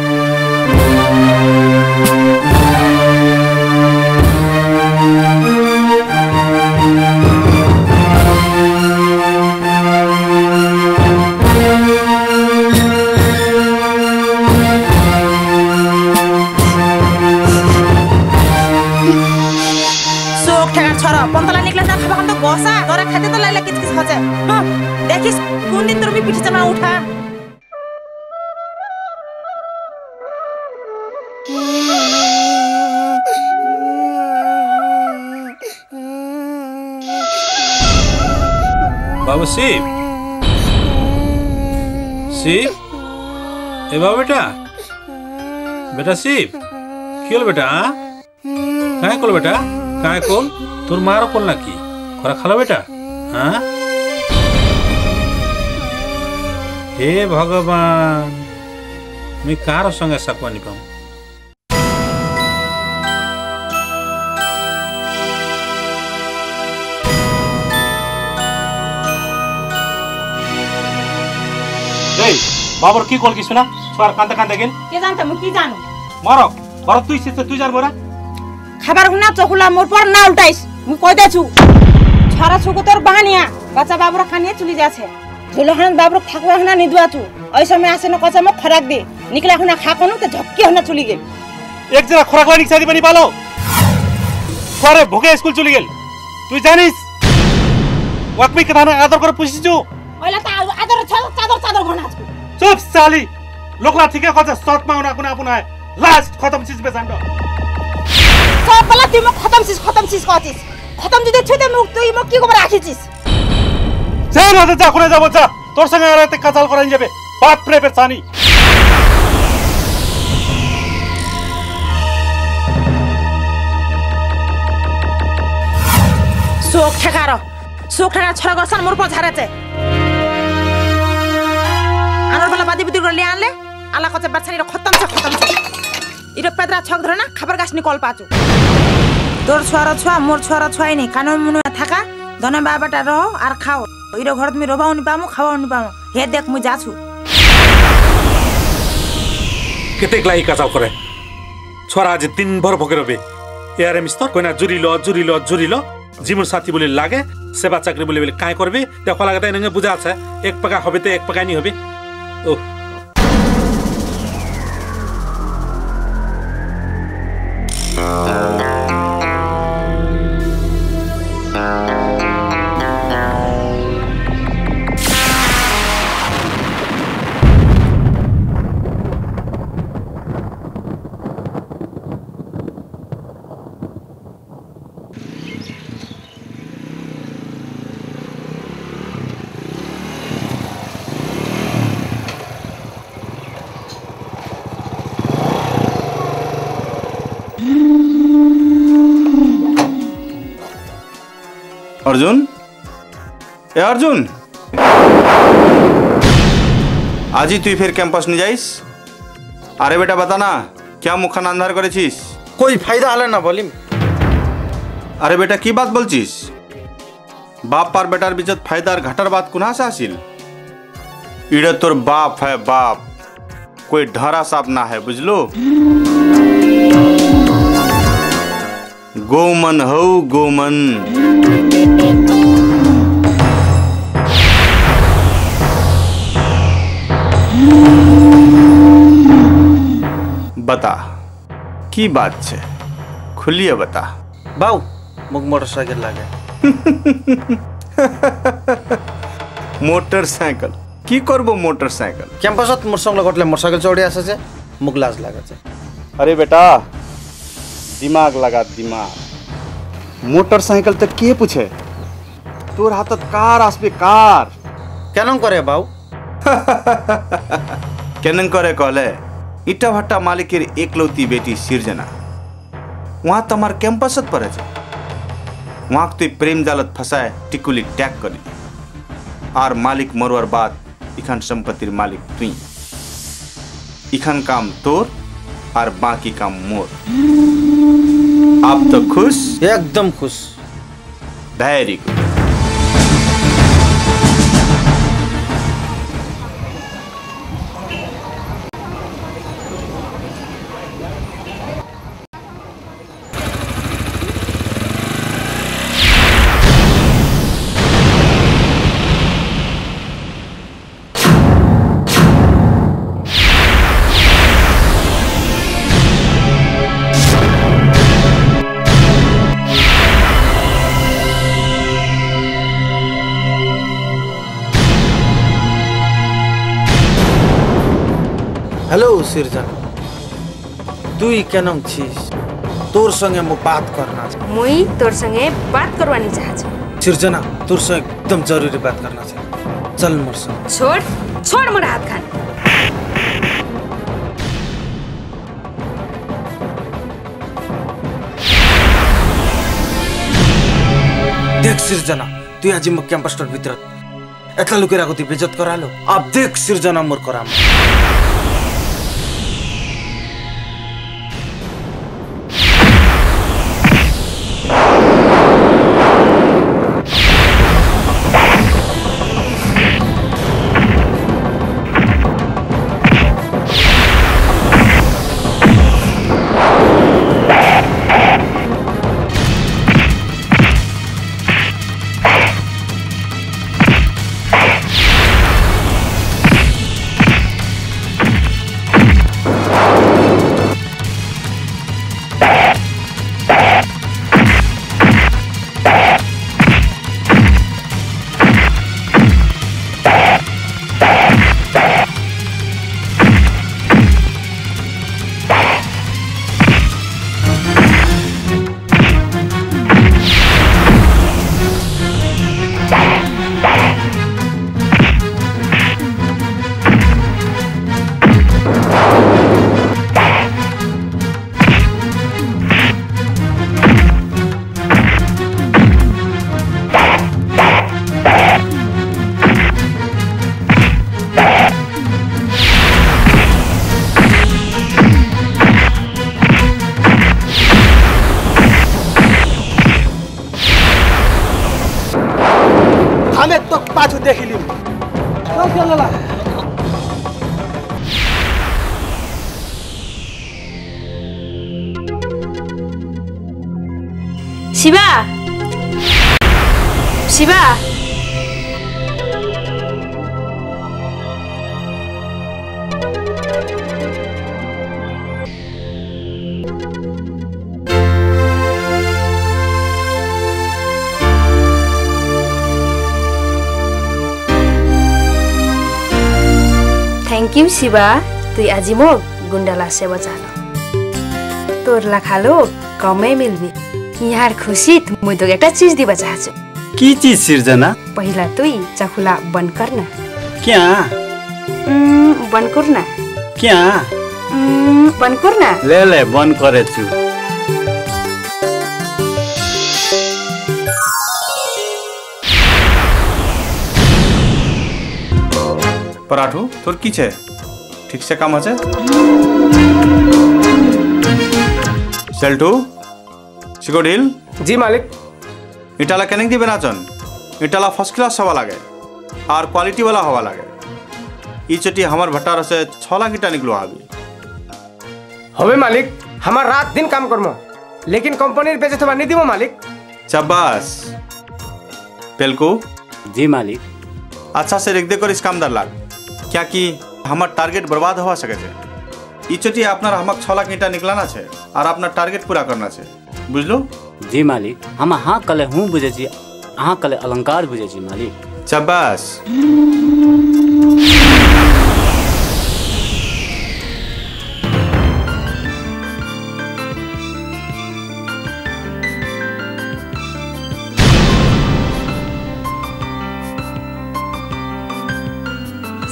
বসা তোরা খেতে তো লাইলা কিচ কিচ হচ্ছে দেখিস কোন দিন তোর পিঠে চামড়া উঠা बाबू शिव शिव ए बाबू बेटा बेटा शिव কি হল বেটা কায় কল বেটা কায় কল তোর মার কল নাকি খরা খালো বেটা হ্যাঁ হে ভগবান আমি কার সঙ্গে সাকুয়ানি পাম এই বাবর কি কল কি শোনা সোয়ার কান্দা কান্দা গেল কে জানতা মু কি জানো মারো বড় তুই সে তুই জান বড়া খাবার গুনা চকুলা মোর পর না উল্টাইস মু কই দেছু ছাড়া ছুকু তোর বাহানিয়া বাচ্চা বাবুরা খানিয়ে চলে যাচ্ছে ঝুলহান বাবুর থাকবা হনা নিদুয়াছু ওই সময় আসে না কচা মক খরাক দে নিকলা হনা খা কোন তে ঝক্কি হনা চলে গেল এক জরা খরাক লানি সাদি বানি পালো পরে ভোগে স্কুল চলে গেল তুই জানিস ওয়াকমি কে ধানা আদর করে পুষিছু ওইলা তা আদর চাদর চাদর ঘনাছু চুপ সালি লোকলা ঠিকে কথা শর্ট মাউনা কোনা আপনায় লাস্ট খতম চিজ বেজান্ডো সব বলা তুই মক খতম চিজ কছিস খতম যদি ছুতে মুখ তুই মক কি খবর রাখিছিস যা না যা কোনে যাব যা তোর সঙ্গে আর এতে কাজাল করাই যাবে বাপ রে পেছানি চোখ ঠেকার ছড়া গসান মোর পর ঝাড়াছে আনার বেলা বাদি বুদি করে লিয়ে আনলে আলা কচে বাচ্চানির খতম ইরো পেদরা ছক ধরে না খাবার গাছ নি কল পাচু তোর ছোয়া মোর ছোয়াই নি কানো মনে থাকা ধনে বাবাটা রহ আর খাও ইরো ঘর তুমি রবাও নি পামু খাওয়াও নি পামু হে দেখ মুই যাছু কেতে গলাই কাজাল করে ছোরা আজ দিন ভর ভোগে রবে এয়ারে মিস্তর কইনা জুরিল জীবন সাথী বলে লাগে সেবা চাকরি বলে বলে কাই করবে দেখো লাগে তাই নঙ্গে বুঝা আছে এক পাকা হবে তো এক পাকা নি হবে ও अर्जुन ए अर्जुन आज ही तुई फिर कैंपस नहीं जाइस अरे बेटा बता ना क्या मुखान अंधार करेছিস कोई फायदा हले ना बोलिम अरे बेटा की बात बोलছিস बाप पार बेटार बीचत फायदार घाटार बात कुना से आसिल इड़े तोर बाप है बाप कोई ढारा साप ना है बुझलो गोमन हो गोमन बता की बात छे खुलिए बता बाऊ मुक मोटरसाइकिल लागे मोटरसाइकिल की करबो मोटरसाइकिल कैंपसत मोर संग लगटले मोटरसाइकिल चढ़े आसे छे मुक लाज लागे छे अरे बेटा दिमाग लगा दिमाग मोटरसाइकिल तो के पूछे তোর হাতত কার আসবে কার কেন করে বাউ কেন করে কলে ইটা ভাটা মালিকের একলৌতি বেটি सिरजना वहाँ तमार कैंपसत पड़े वहाँ तुई प्रेम जालत फसाए टिकुली टैग करी और मालिक मरवार बाद इखान संपत्तिर मालिक तुई इखान काम तोर और बाकी काम मोर आप तो खुश एकदम खुश वेरी गुड हेलो सिरजना তুই কেনম ছিস তোর সঙ্গে মু বাত করনা চাই মুই তোর সঙ্গে বাত করवानी चाहछ सिरजना তোর সঙ্গে एकदम जरूरी बात करना चाह चल मोर संग छोड़ छोड़ मोर हाथ खान देख सिरजना तू आज म कैंपस टर भीतर एतला लुकेरा गति बेइज्जत करालो अब देख सिरजना मोर कराम हमें तो पाछू देख ली चल चल शिवा शिवा थैंक यू शिवा तुई आज मो गुंडाला से बचालो तोर लाखालो कमै मिलबी यार खुशी मुई तो एक चीज दी बचा छु की चीज सिर्जना पहिला तुई चखुला बंद करना क्या बंद करना क्या बंद करना ले ले बंद करे छु पराठू तोर की छे ठीक से काम আছে सेल्टू सिकोडिल जी मालिक इटाला केनिंग दिबे नाचन इटाला फर्स्ट क्लास हवा लागे और क्वालिटी वाला हवा लागे ई चटी हमर भट्टार से 6 लाख इटा निकलो आबी हवे मालिक हमार रात दिन काम करमो लेकिन कंपनी बेचे थवा नहीं दिमो मालिक शाबाश पेलको जी मालिक अच्छा से देख दे कर इस कामदार लाग क्या कि हमार टारगेट बर्बाद हवा सके छे ई चटी आपनार हमक 6 लाख ईटा निकलाना छे और अपना टारगेट पूरा करना छे बुझलो जी मालिक हम हाँ कले हूँ बुझे छी हाँ कले अलंकार बुझे छी मालिक शाबाश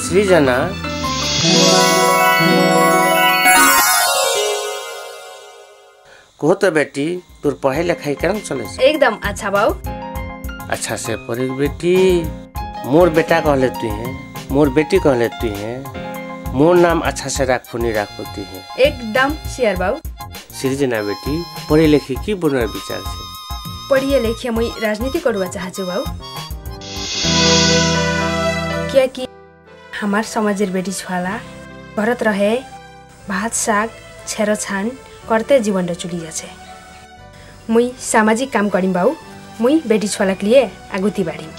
सृजना को तो बेटी तोर पढ़ाई लिखाई केरम चले एकदम अच्छा बाऊ। अच्छा से पढ़ी बेटी। मोर बेटा कहले तू है, मोर बेटी कहले तू है, मोर नाम अच्छा से राख नहीं राख तू है। एकदम शेयर बाऊ। सृजना बेटी पढ़े लिखे की बनर विचार छे? पढ़िए लेखिए मुई राजनीति करवा चाहछु बाऊ। क्या कि हमार समाजेर बेटी छुआला घरत रहे भात साग छेरो छान करते जीवन रे चुली जाछे। मुई सामाजिक काम करिम बाऊ। मुई बेटी छुआला के लिए आगुती बाड़ीम।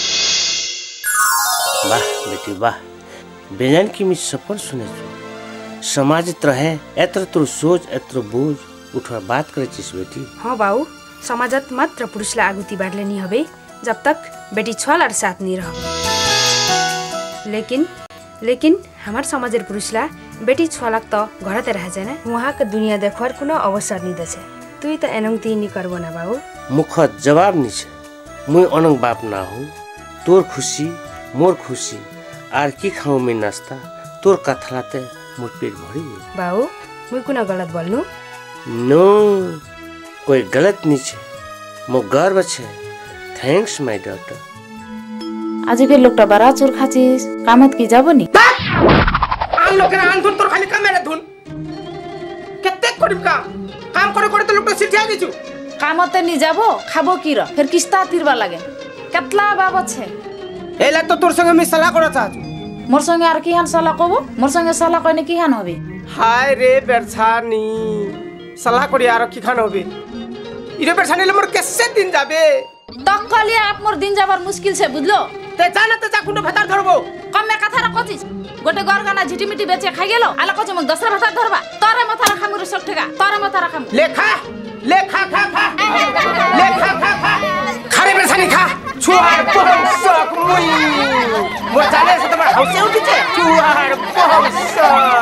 वाह बेटी वाह, बेजान की मी सफल सुने छु। समाज रहे एत्र तोर सोच एत्र बोझ उठवा बात करे छिस बेटी। हाँ बाऊ, समाजत मात्र पुरुषलाई आगुती बाड़ले नहीं हबे जब तक बेटी छुआलार साथ नहीं रह। लेकिन हमार समाजेर पुरुषला बेटी छुआलाक तो घरते रह जाए ना, वहाँ के दुनिया देखवार कुनो अवसर नहीं देछे। तुई तो एनंगती नहीं करबो ना बाऊ। मुख जवाब नहीं छे। मुई अनंग बाप ना हूँ। तोर खुशी मोर खुशी आर की खाऊं मैं नाश्ता तोर कथलाते मोर पेट भरी। बाऊ मुई कुना गलत बोलनु? नो कोई गलत नहीं छे। मो गर्व छे। Thanks my daughter. আজি ফের লোকটা বারা চোর খাচ্ছিস কামত কি যাব নি? আন লোকের আন ধুন তোর খালি কামেরে ধুন কেতে করিম কাম করে করে তো লোকটা সিটিয়া দিছু। কামতে নি যাব খাবো কি র ফের কিস্তা তিরবা লাগে কেতলা বাব আছে। এলা তো তোর সঙ্গে আমি সালা করা চাচ্ছু। মোর সঙ্গে আর কি হান সালা কব? মোর সঙ্গে সালা কইনে কি হান হবে? হায় রে বেরছানি সালা করি আর কি খান হবে? ইরে বেরছানি মোর কেসে দিন যাবে? তকলি আপ মোর দিন যাবার মুশকিল সে বুঝলো। তে জানাতে যা কুনো ভাতার ধরবো। কমে কথা রাখছিস গোটে গরগানা ঝিটিমিটি বেচে খাই গেল আলা কছে মগ দসরা ভাতার ধরবা তোরে মাথা রাখাম রে সব ঠেকা তোরে মাথা রাখাম। লেখা লেখা খা খা লেখা খা খা খারে বেরছানি খা ছুয়ার বংশক মুই মোর জানে সে তোমার হাউসে উঠিছে ছুয়ার বংশ।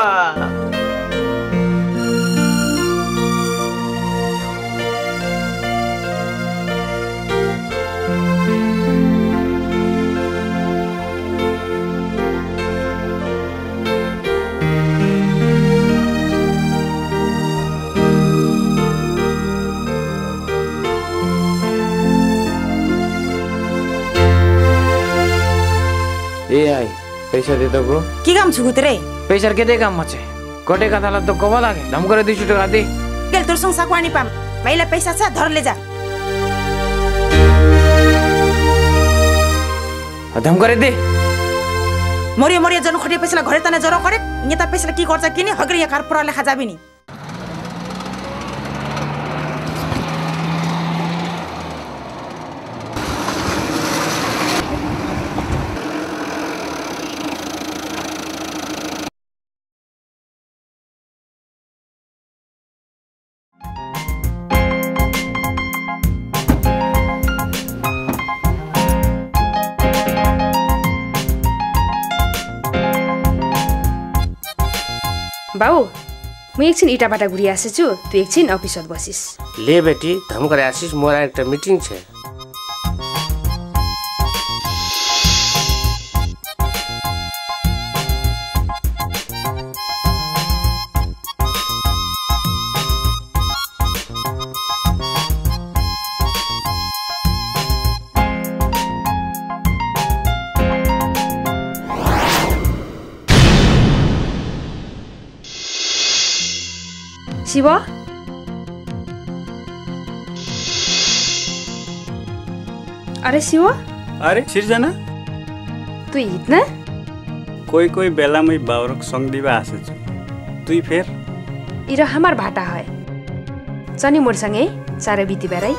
ए आई पैसा दे दो गो। কি কাম ছুগুতে রে? पैसा केते काम আছে কোটে কথা তো কব লাগে দাম করে 200 টাকা দে। গেল তোর সঙ্গ সাকওয়ানি পাম মাইলা পয়সা আছে ধর লে যা। দাম করে দে। মরিয়া মরিয়া জন খটিয়া পয়সা ঘরে তানে জড়ো করে নেতা পয়সা কি করছে কিনি হগরিয়া কার পড়া লেখা যাবে নি। बाऊ म एकछिन इटाबाटा घुरी आसेछु तू एकछिन अफिसत बसिस। ले बेटी धम करे आशीष मोरा एक मीटिंग छे। शिवा अरे शिवा अरे सृजना तू इतना कोई बेला में बावरक संग दिवा आसे छु तुई फेर इरा हमार भाटा है चनी मोर संगे सारे बीती बेराई।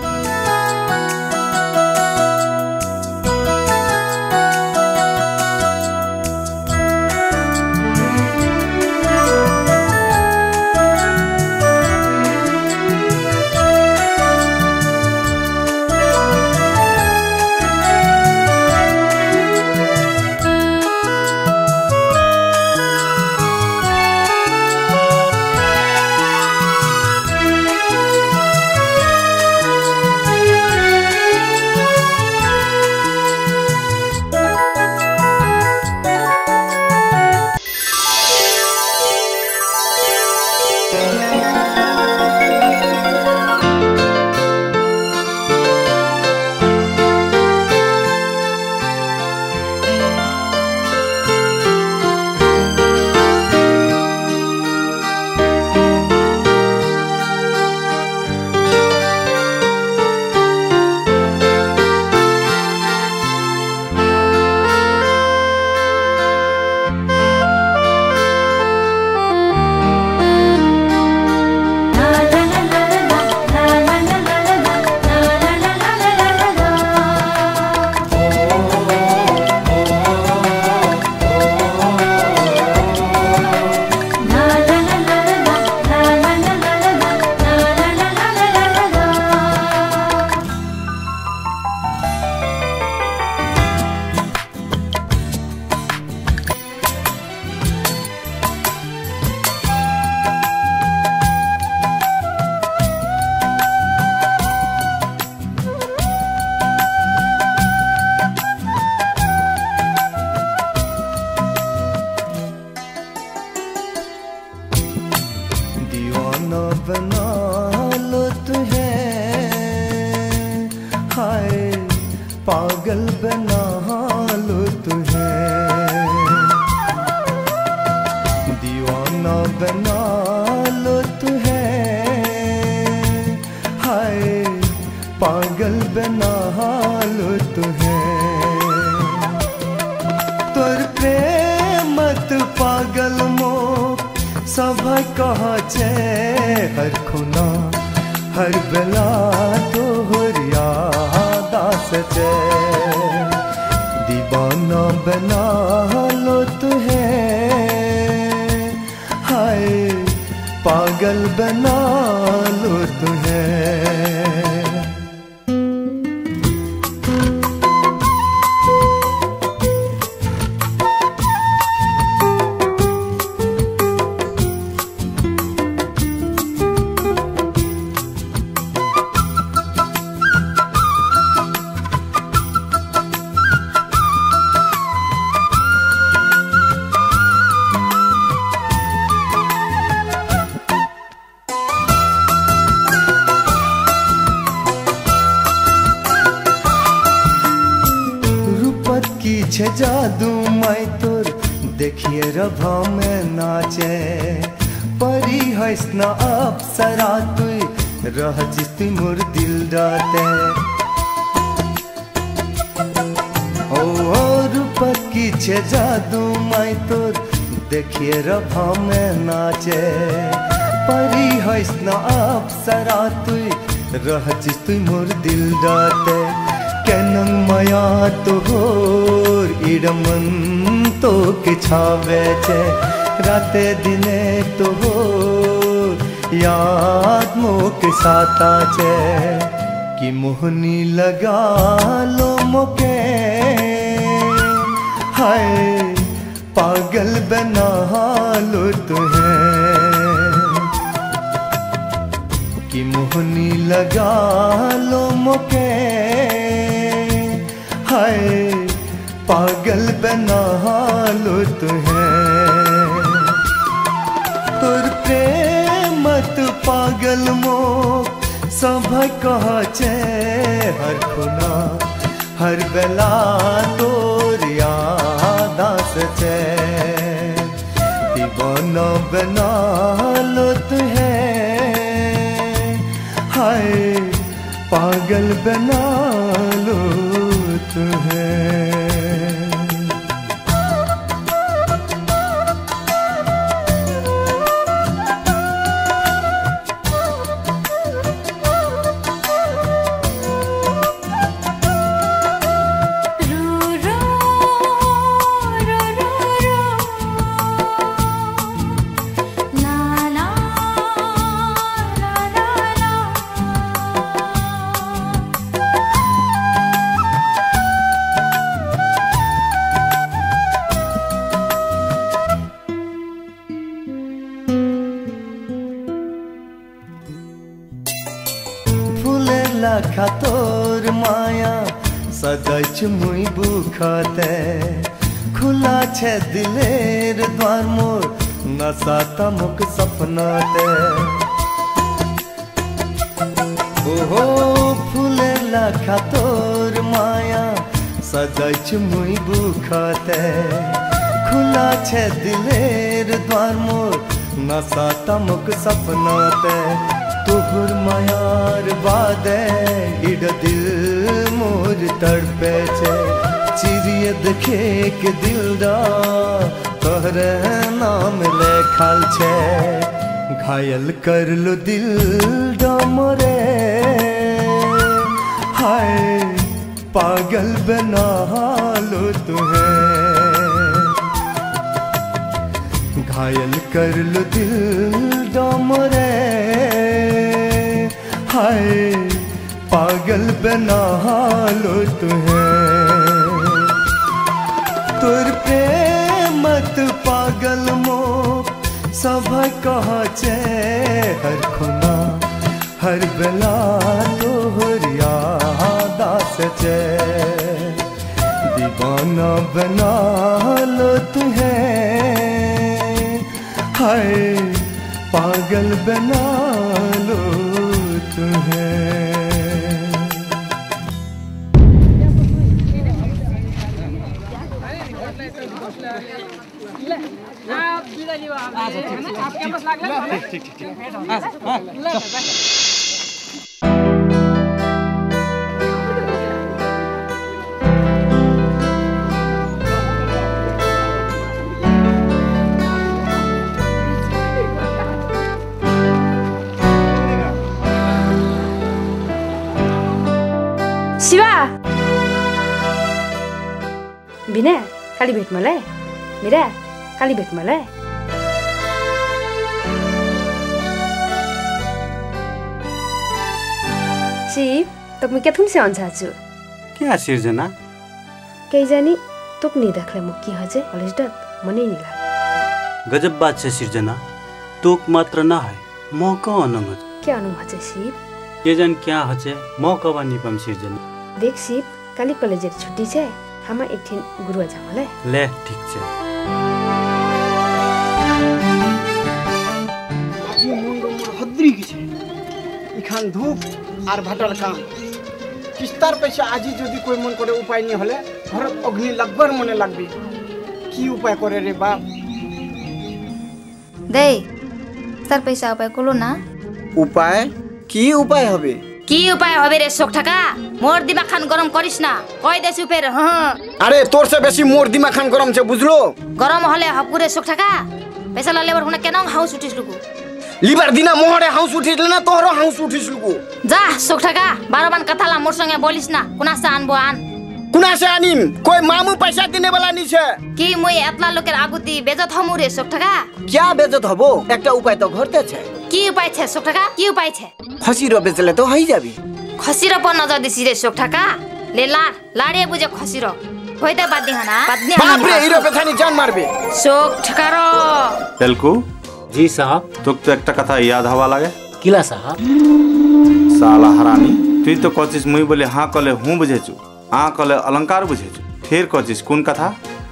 दीवाना बना लो तुझे, हाय पागल बना लो तुझे, दीवाना बना लो तुझे, हाय पागल बना लो तुझे। तोर प्रेमत पागल मो सब कहा चे, हर खुना हर बेला तोहर याद आसे, दीवाना बना लो तुझे, हाय पागल बना लो तुझे। छे जादू मैं तोर देखिए रभा में नाचे, परी हैस ना अप्सरा तुई रह जिस मोर दिल डाते। ओ रूपत की छे जादू मैं तोर देखिए रभा में नाचे, परी हैस ना अप्सरा तुई रह जिस मोर दिल डाते। केनंग माया तोहर इडमन तो के छावे छे, राते दिने तोहर याद मो के साथ आछे, कि मोहनी लगा लो मोके, हाय पागल बना लो तुझे, कि मोहनी लगा लो मोके, हाय पागल बना लो तुझे। तोर प्रेमत पागल मो सब कहा चे, हर खुना हर बेला तोर याद आसे, दीवाना बना लो तुझे, हाय पागल बना लो तुझे। लाखा तोर माया सदैच मुई बुखाते, खुला छे दिलेर द्वार मोर नसाता मुख सपनाते। ओहो फूले लाखा तोर माया सदैच मुई बुखाते, खुला छे दिलेर द्वार मोर नसाता मुख सपनाते। तोहर मायार बादे इड दिल मोर तड़पे छे, चिड़िया देखे के दिलदा तोहरे नाम लेखल छे, घायल कर लो दिल डा मोरे, हाय पागल बना लो तुझे, घायल कर लो दिल डा मोरे, हाय पागल बना लो तुझे। तोर प्रेमत पागल मो सब कहा चे, हर खुना हर बेला तोहर याद आसे, दीवाना बना लो तुझे, हाय पागल बना लो तुम्हें। शिवा बिना काली भेट मलाई मेरा काली भेट मलाई शिव तक मैं क्या थुन से आंसर छु क्या सिर्जना कई जानी तुक नहीं देखले मुक्की हजे कॉलेज डट मने नहीं ला गजब बात है सिर्जना तुक मात्र ना है मौका अनंग क्या अनु हजे शिव ये जन क्या हजे मौका बनी पम सिर्जना देख शिव काली कॉलेज छुट्टी छे हम एकठिन गुरुवा जामले ले ठीक छे আজি মঙ্গল হদ্রি কি छे ইখান ধূপ আর ভাটার কাম কিস্তার পয়সা আজি যদি কই মন করে উপায় নি হলে ঘরত অগ্নি লাগবার মনে লাগবে কি উপায় করে রে বাপ দে তার পয়সা উপায় করলো না উপায় কি উপায় হবে কি উপায় হবে রে শোক টাকা মোর দিমাগ খান গরম করিস না কই দেছি ফের হ্যাঁ আরে তোর সে বেশি মোর দিমাগ খান গরম ছে বুঝলো গরম হলে হপুরে শোক টাকা পয়সা লেবার হুনা কেন হাউস উঠিস লুকু লিবার দিনা মোহরে হাউস উঠিস না তোর হাউস উঠিস লুকু যা শোক টাকা 12 বান কথালা মোর সঙ্গে বলিস না কোনা সে আনবো আন কোনা সে আনিম কই মামু পয়সা দিনে वाला নিছে কি মই এতলা লোকের আগুতি বেজত হমু রে শোক টাকা क्या बेजत হবো একটা উপায় তো ঘরতে আছে কি উপায় ছে শোক টাকা কি উপায় ছে খসির বেচলে তো হই যাবি খসির পর নজর দিছি রে শোক টাকা ले लाड़े बुझे खसिर होइते बादी हना बादनी बाप रे हिरो पेथानी जान मारबे शोक ठकारो तेलकू जी साहब तो एक कथा याद हवा लगे किला साहब साला हरानी तुई तो कोचिस मुई बोले हाँ कले हूँ बुझेचु हाँ कले अलंकार बुझेचु फिर कोचिस कौन कथा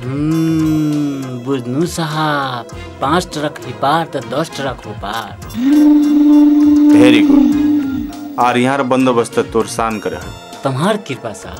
बुझनु साहब 5 ट्रक ही पार तो 10 ट्रक हो पार वेरी गुड और यहाँ बंदोबस्त तोर शान करे तुम्हार कृपा साहब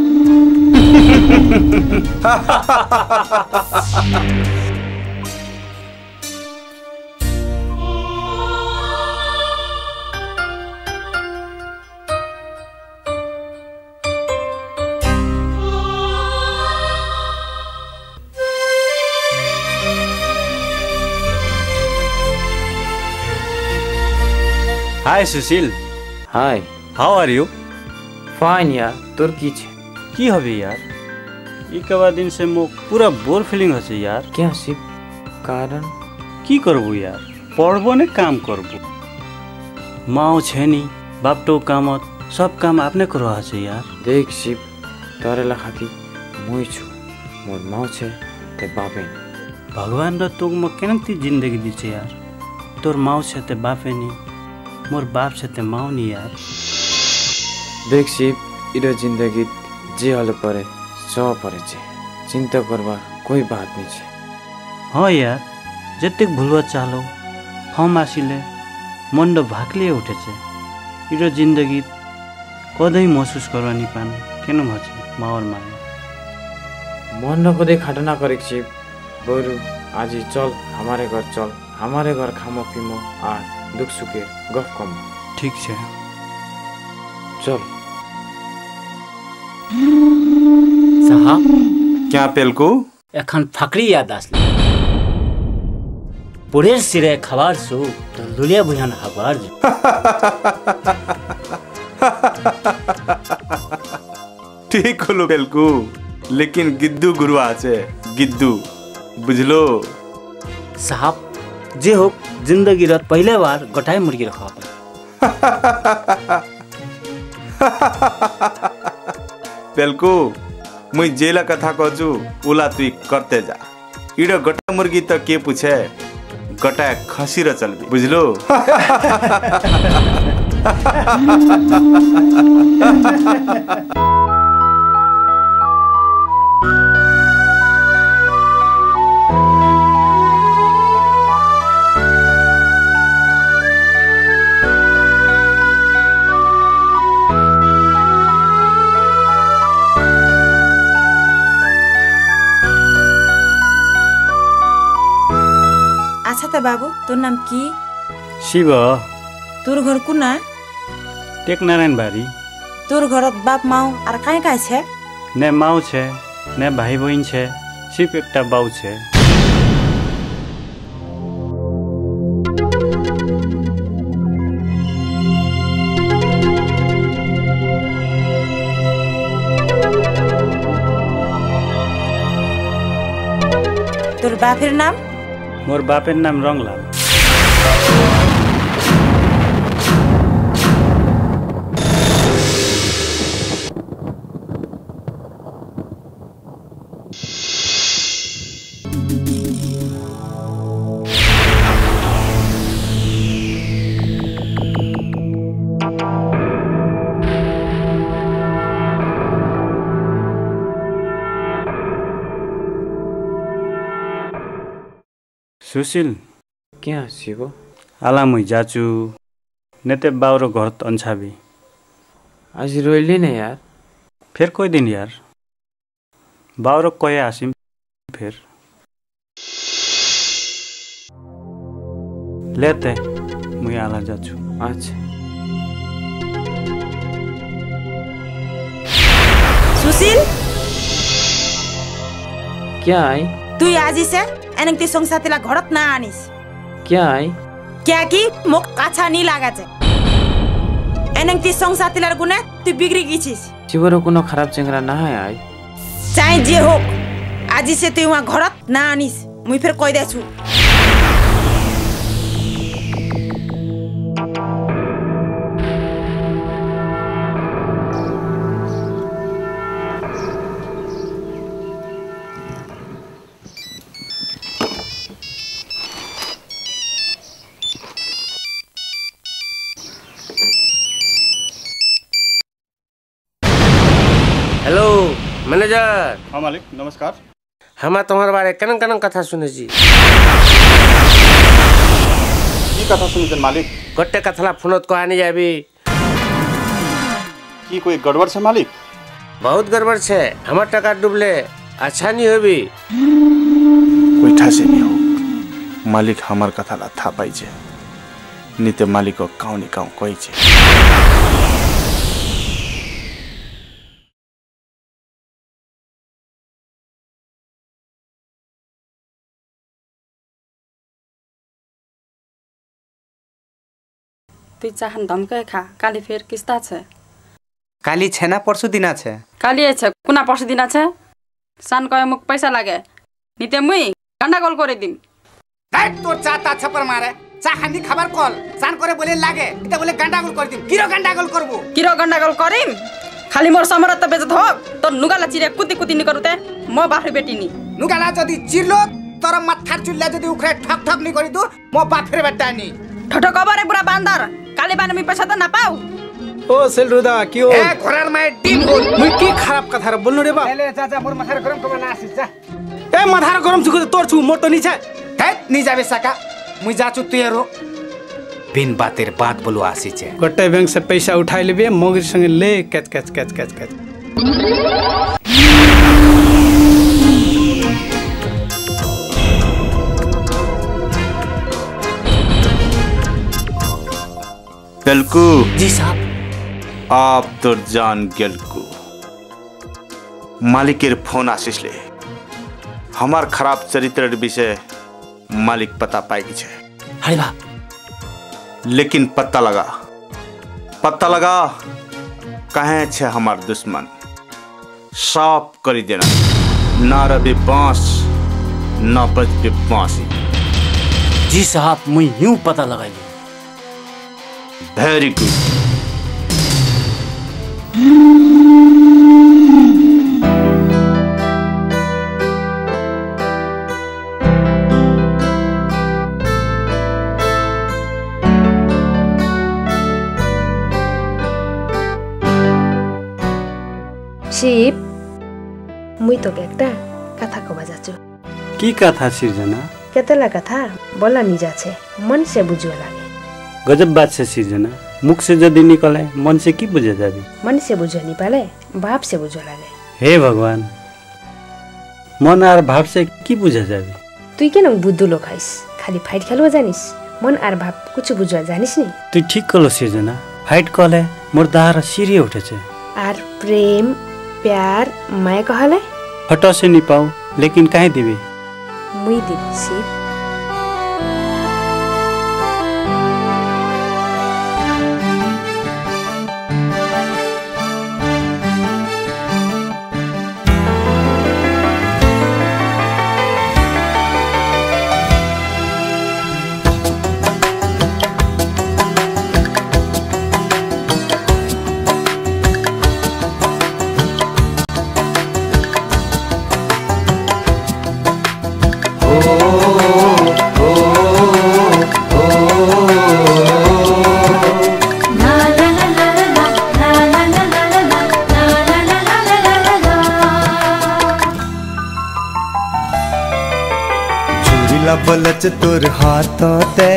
Hi Sushil. Hi. How are you? Fine यार तोर की छे की हबे यार ई कबा दिन से मो पूरा बोर फीलिंग होছে यार क्या सिप कारण की करबो यार पढ़बो ने काम करबो माओ छेनी बापटो कामत सब काम आपने करवा আছে यार देख सिप तोरे लखाती मुई छु मोर माओ छे ते बापे भगवान र तोग म केनती जिंदगी दिछे यार तोर माओ छे ते बापे नी मोर बाप छे ते माओ नी यार देख सिप इरो जिंदगी जे हल परे सो परे छे चिंता करवा कोई बात नहीं छे हाँ यार जतेक भूलवा चालो हम आसिले मन भाकले उठे छे इरो जिंदगी कदै महसूस करवा नहीं पानु केन भछे मावर माया मन न कदे खाटना करे सिप बरु आज चल हमारे घर चल हमारे घर खामो पिमो आ दुख सुखे गफ कम ठीक छे चल साहब क्या पेलको एखन फाकरी याद आसले पुरेर सिरे खबर सु दुलिया बुझान हबार ठीक होलो पेलको लेकिन गिद्दू गुरुआ छे गिद्दू बुझलो साहब जे हो जिंदगी रात पहले बार गटाई मुर्गी रखा पेलको मुई जेला कथा कहजू उला तुई करते जा इडो गटा मुर्गी तो के पूछे गटा खसी र चलबी बुझलो नमस्ते बाबू, তোর নাম কি? শিব। তোর ঘর কোনা? টেকনারায়ণ বাড়ি। তোর ঘরত বাপ মাও আর কাই কাই છે? ને માવ છે ને ભાઈ બહેન છે, સિર્ફ એકટા બાવ છે। তোর বাপের নাম? মোর বাপের নাম রংলাল। सुशील क्या शिव आला मुई जाचू नेते बाउरो घर अंछाबी आज रोइले न यार फिर कोई दिन यार बाउरो कोई आसिम फिर लेते मुई आला जाचू। अच्छा सुशील क्या आई তুই আজিছে এনেক সংসাতিলা ঘরত না আনিস क्या आई क्या কি মোক কাছা নি লাগাছে এনেক সংসাতিলার গুণে তুই বিগড়ি গিছিস शिवर कोनो खराब चेंगरा ना है आई চাই যে হোক আজিছে তুই মা ঘরত না আনিস মুই ফের কই দেছু। Hello manager. हाँ मालिक नमस्कार। हम तुम्हारे बारे कनन कनन कथा सुने जी। की कथा सुनी मालिक? गोटे कथला फोनत को आने जाबी की कोई गड़बड़ है मालिक? बहुत गड़बड़ है, हमार टका डूबले अच्छा नहीं होबी। कोई ठासे नहीं हो मालिक, हमार कथाला था पाई छे निते मालिक को काउ नि काउ कोई छे। তুই চাহান দমকে খা, কালি ফের কিস্তা আছে। কালি છે না পরশু দিন আছে? কালি আছে কোনা পরশু দিন আছে? সান কয় মুখ পয়সা লাগে নিতে মুই গন্ডাগোল করে দিম। দেখ তোর চা তা ছাপার মারে চা খানি খাবার কল সান করে বলে লাগে এটা বলে গন্ডাগোল করে দিম। কিরো গন্ডাগোল করব? কিরো গন্ডাগোল করিম? খালি মোর সমরত বেজত হোক তোর নুগালা চিরে কুতি কুতি নি করতে মো বাপরে বেটি নি। নুগালা যদি চিরলো তোর মাথার চুল্লা যদি উখরে ঠক ঠক নি করি দু মো বাপরে বেটা নি। ঠঠক কবরে পুরা বান্দার কালি বান আমি পয়সা তো না পাও। ও সেলরুদা কি ও এ ঘোড়ার মায়ের ডিম বল মুই কি খারাপ কথা বলনু রে বাপ। এলে চাচা মোর মাথার গরম কবে না আসিস যা। এ মাথার গরম চুকে তোর ছু মোর তো নিছে। হেট নি যাবে সাকা মুই যাচু তুই এরো बिन बातेर बात बोलो आसी छे। गोटे बैंक से पैसा उठाई लेबे मोगिर संगे ले catch catch catch catch catch. गलकू जी साहब। आप तो जान गलकू मालिकेर फोन आशीषले हमार खराब चरित्र विषय मालिक पता पाई छे। अरे वाह। लेकिन पता लगा कहे छे हमार दुश्मन साफ करी देना ना रबे बांस ना बजबे बांसी। जी साहब मुई यूं पता लगाई। Very good. শিব মুই তোকে একটা কথা কবা যাচ্ছু। की कथा सृजना? केतला कथा बोला नहीं जाछे मन से बुझुआ लागे। गजब बात से सृजना, मुख से यदि निकले मन से की बुझे जाबी? मन से बुझो नहीं पाले बाप से बुझो लागे। हे भगवान मन और भाव से की बुझे जाबी? তুই কেন বুদ্ধু লোক খাইস खाली फाइट खेलवा जानिस मन आर भाव कुछ बुझवा जानिस नि তুই ঠিক কলো সৃজনা ফাইট কলে মোর দাহার সিরিয়ে উঠেছে आर प्रेम प्यार माया कहले हटो से नहीं पाऊ लेकिन काहे दिबे मुई दी शिव बलच तोर हाथों ते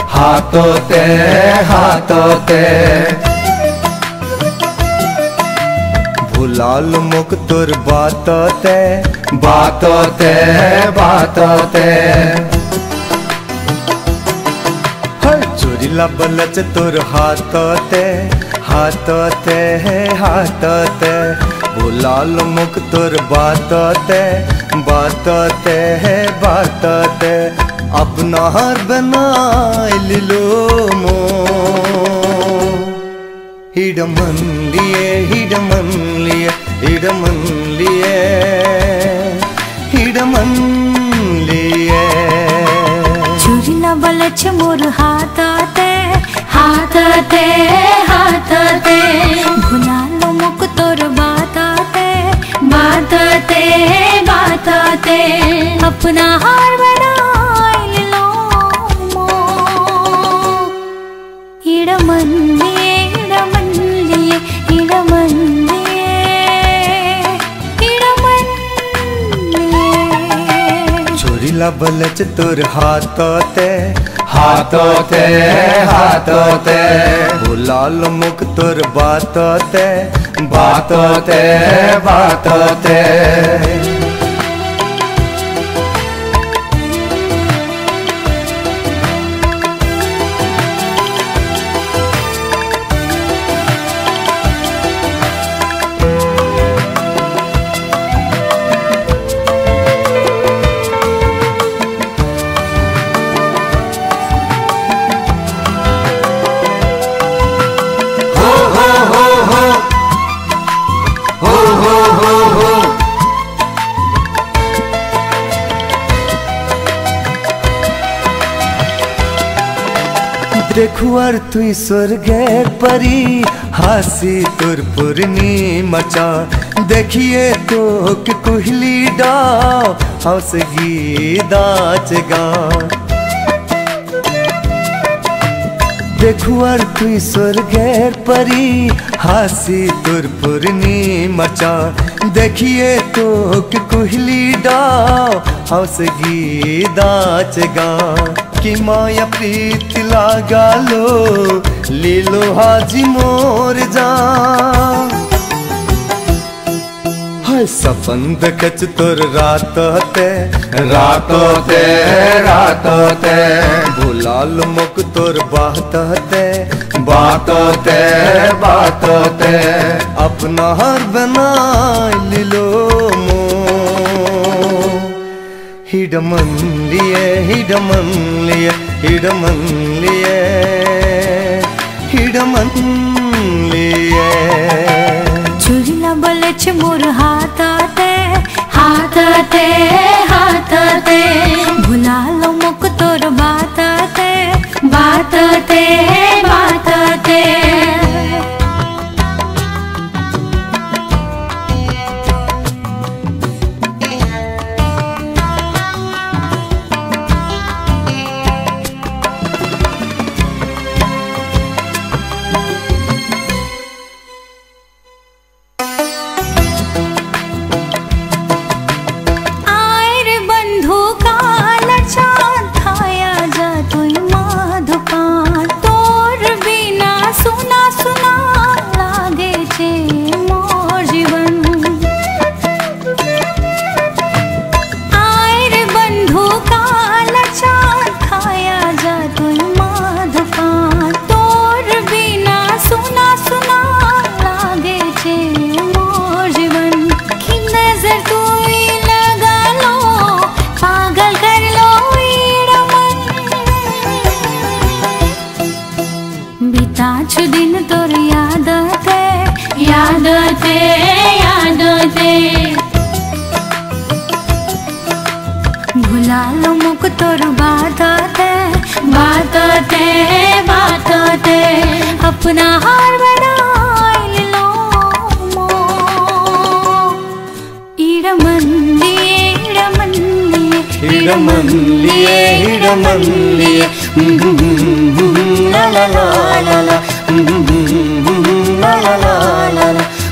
भुलाल मुख तोर बातों ते चोरीला बलच तोर हाथों ते भुलाल मुख तोर बातों ते अपना हार बना लो मो हिडमन लिए चुरिला बलच मोर हाथते भुला लो मुख तोर बातते अपना हार बना लो मो हिडमन चोरीला बलच तोर हाथों ते भुलाल मुख तोर बातों ते देखुआर तुई स्वर्गेर परी हासी तोर पूर्णिमा चा देखिए तो कि कुहली डाव हंस गीदाच गाँव देखुआर तुई स्वर्गेर परी हासी तोर पूर्णिमा चा देखिए तो कि कुहली डाव हंस गीदाच गाँव कि माया प्रीत लागा लो लीलो हाजी मोर जा हाय सपन देखच तोर रातों ते भुलाल मुख तोर बातों ते अपना हार बना लो मो हिडमन लिए चुरिला बलच मोर हाथते भुला लो मुख तोर बातते तो ताछ दिन तोर याद ते भुला लो मुक तोर बात ते अपना हार बनाइल लो मो इडमल्लिए ला ला ला ला ला ला ला ला ला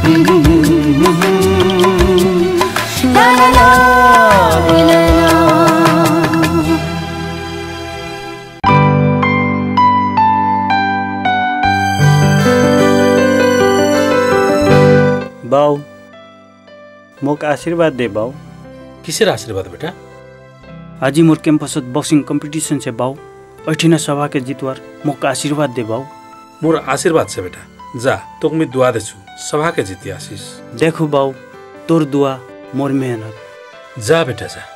ला ला बाऊ मोक आशीर्वाद दे बाऊ। किसेर आशीर्वाद बेटा? आज मोर कैंपसत बॉक्सिंग कंपटीशन से बाऊ ऐठिना सभा के जितवार मोक आशीर्वाद दे बाऊ। मोर आशीर्वाद से बेटा जा तोक मैं दुआ देछु सभा के जीती आशीष। देखो बाऊ तोर दुआ मोर मेहनत। जा बेटा जा।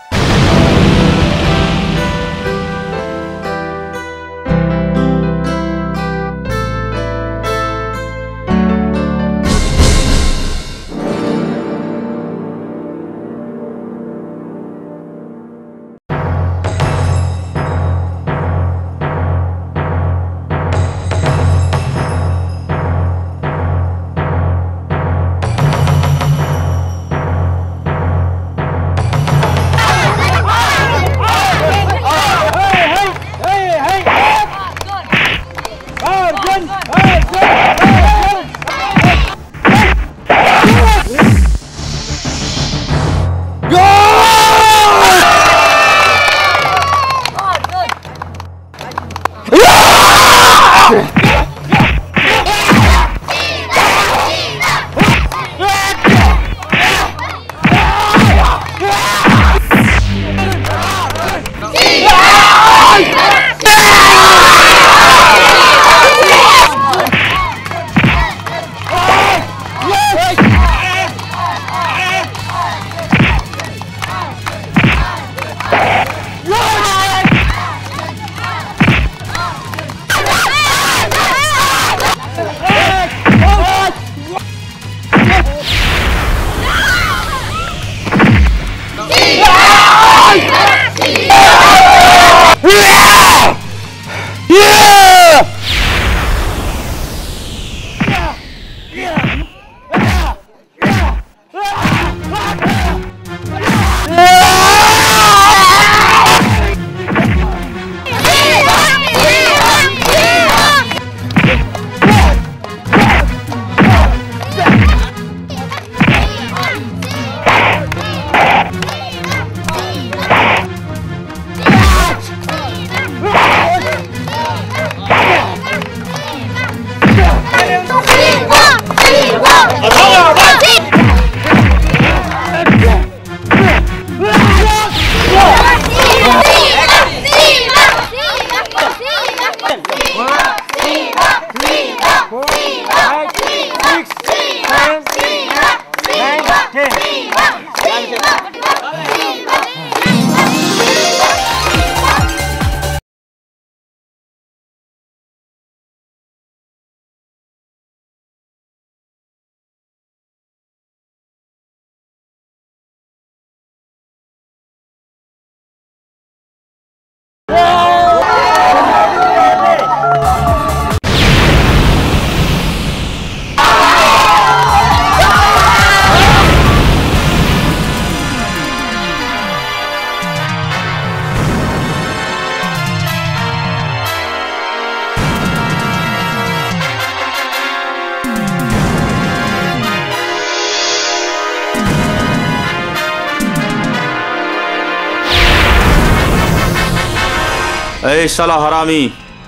ए साला हरामी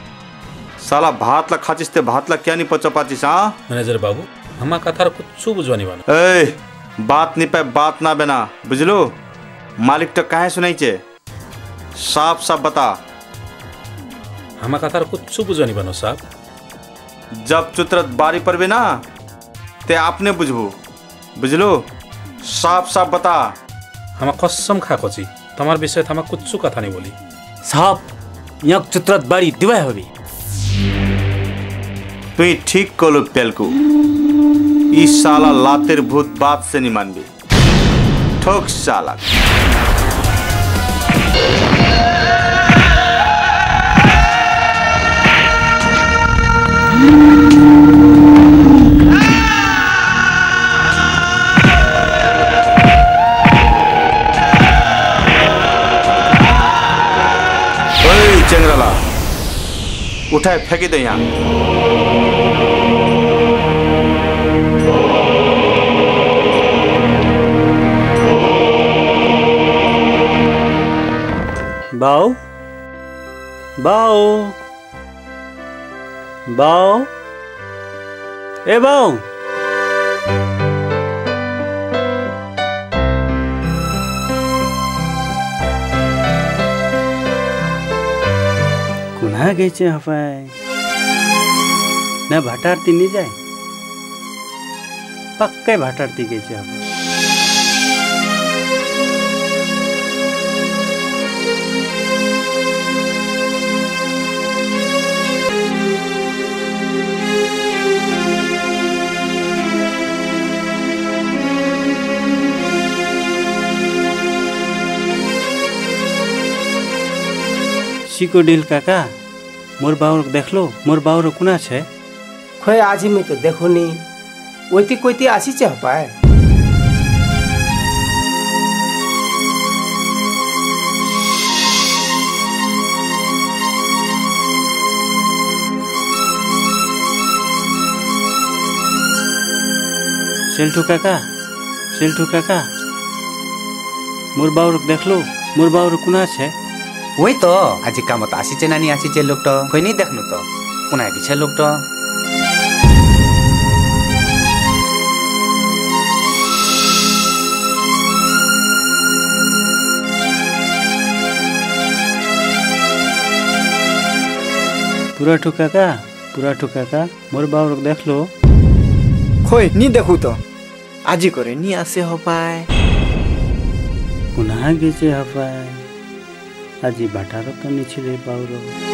साला भातला खाचिस ते भातला क्या नहीं पचा पाचिस हाँ मैनेजर बाबू हमा कथार कुछ बुझवानी बाना ए बात नहीं पे बात ना बना बुझलो मालिक तो काहे सुनाई चे साफ साफ बता हमा कथार कुछ बुझवानी बानो साहब जब चुत्रत बारी पर भी ना ते आपने बुझबो बुझलो साफ साफ बता हमा कसम खा कोची तुम्हार विषय हमा कुछ कथा नहीं बोली साहब यहाँ चुत्रत बारी दिवाय होगी तुई ठीक कलु तेलकु ई साला लातेर भूत बात से नहीं मानबी ठोक साला चंद्रला उठाए फेंकी दे यहाँ बाऊ बाऊ बाऊ ए बाऊ कुणा घ्यायचे हवाय ना भाटारती नाही जाय पक्का भाटारती घ्यायचे हवाय सिको डिल काका मोर बाउर देखलो मोर बाउर कुना छे खोय आज ही में तो देखो नहीं ओती कोईती आसी चाह पाए सेल्टू काका मोर बाउर देखलो मोर बाउर कुना छे वही तो आज काम तो आसी नानी आसी लोग तो कोई नहीं देखनु तो कुना छे लोग तो पूरा ठुकाका मोर बाउर देख लो खोई नहीं देखू तो आजी करे नहीं आसे हो पाए कुना गेचे हो पाए আজি ভাটারও তো নিছিলে বাউর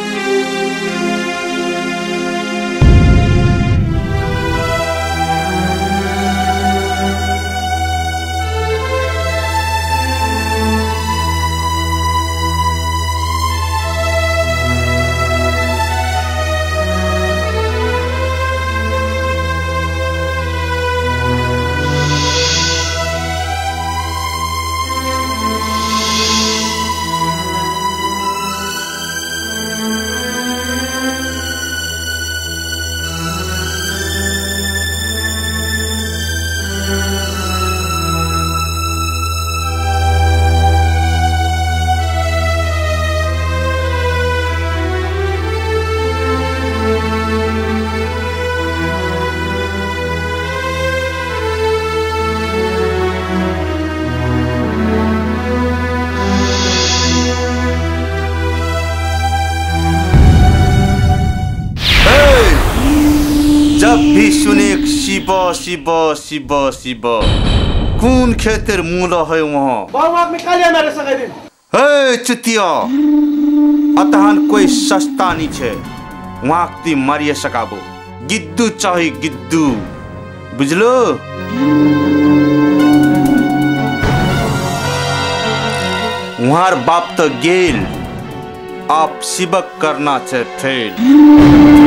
जब भी सुने शिव शिव शिव शिव कौन खेतर मूल है वहाँ बाबू में कालिया मारे सके दिन हे चुतिया अतहन कोई सस्ता नहीं छे वहाँ ती मारिए सकाबो गिद्दू चाहे गिद्दू बुझलो वहाँ बाप तो गेल आप शिवक करना छे फेल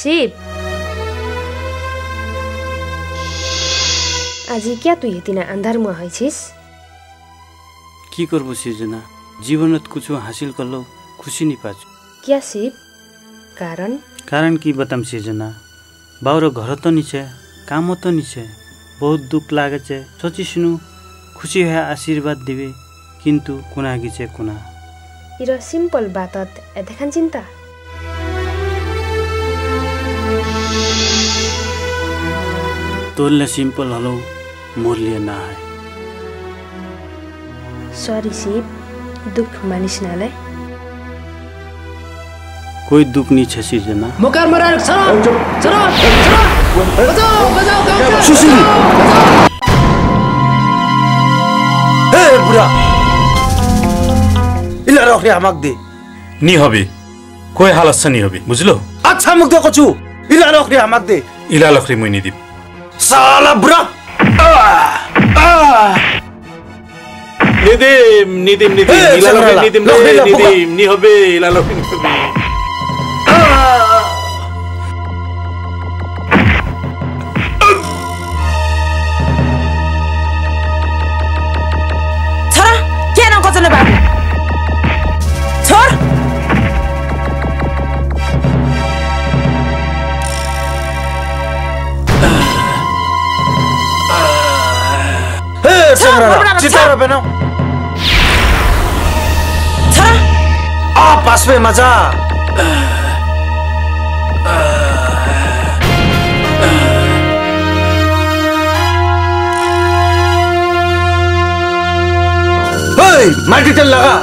शिव আজি क्या তুই এতিনা আন্ধারমা হয়েছিস? কি করবো সৃজনা, জীবনত কিছু হাসিল করলো খুশি নি পাচ্ছ। क्या शिव कारण? कारण কি बताम সৃজনা, বাউর ঘর তো নিছে, কাম তো নিছে, বহুত দুঃখ লাগেছে, সচিসনু খুশি হয়ে আশীর্বাদ দিবে, কিন্তু কোনা গিছে কোনা। ইর সিম্পল বাতত এতখান চিন্তা? তোরলে सिंपल हलो, मोर लिए ना है। सॉरी शिव, दुख मानिस नाले। कोई दुख नहीं है सृजना। मुकार मरा चलो चलो बजाओ बजाओ सुशील हे बुरा इला रख रे আমাক দে নি হবে कोई हालत से नहीं হবে বুঝলো? আচ্ছা মুখ দে কচু ইলা রখ রে আমাক দে ইলা লখরি মই নি দিব साला बुरा নিদিম নিদিম নিদিম ইলা লখরি নিদিম নিদিম নি হবে ইলা লখরি নি হবে छोरा के न गजने बाबु छोर चितारा बनो छोरा आ पास में मजा माटी तेल लगा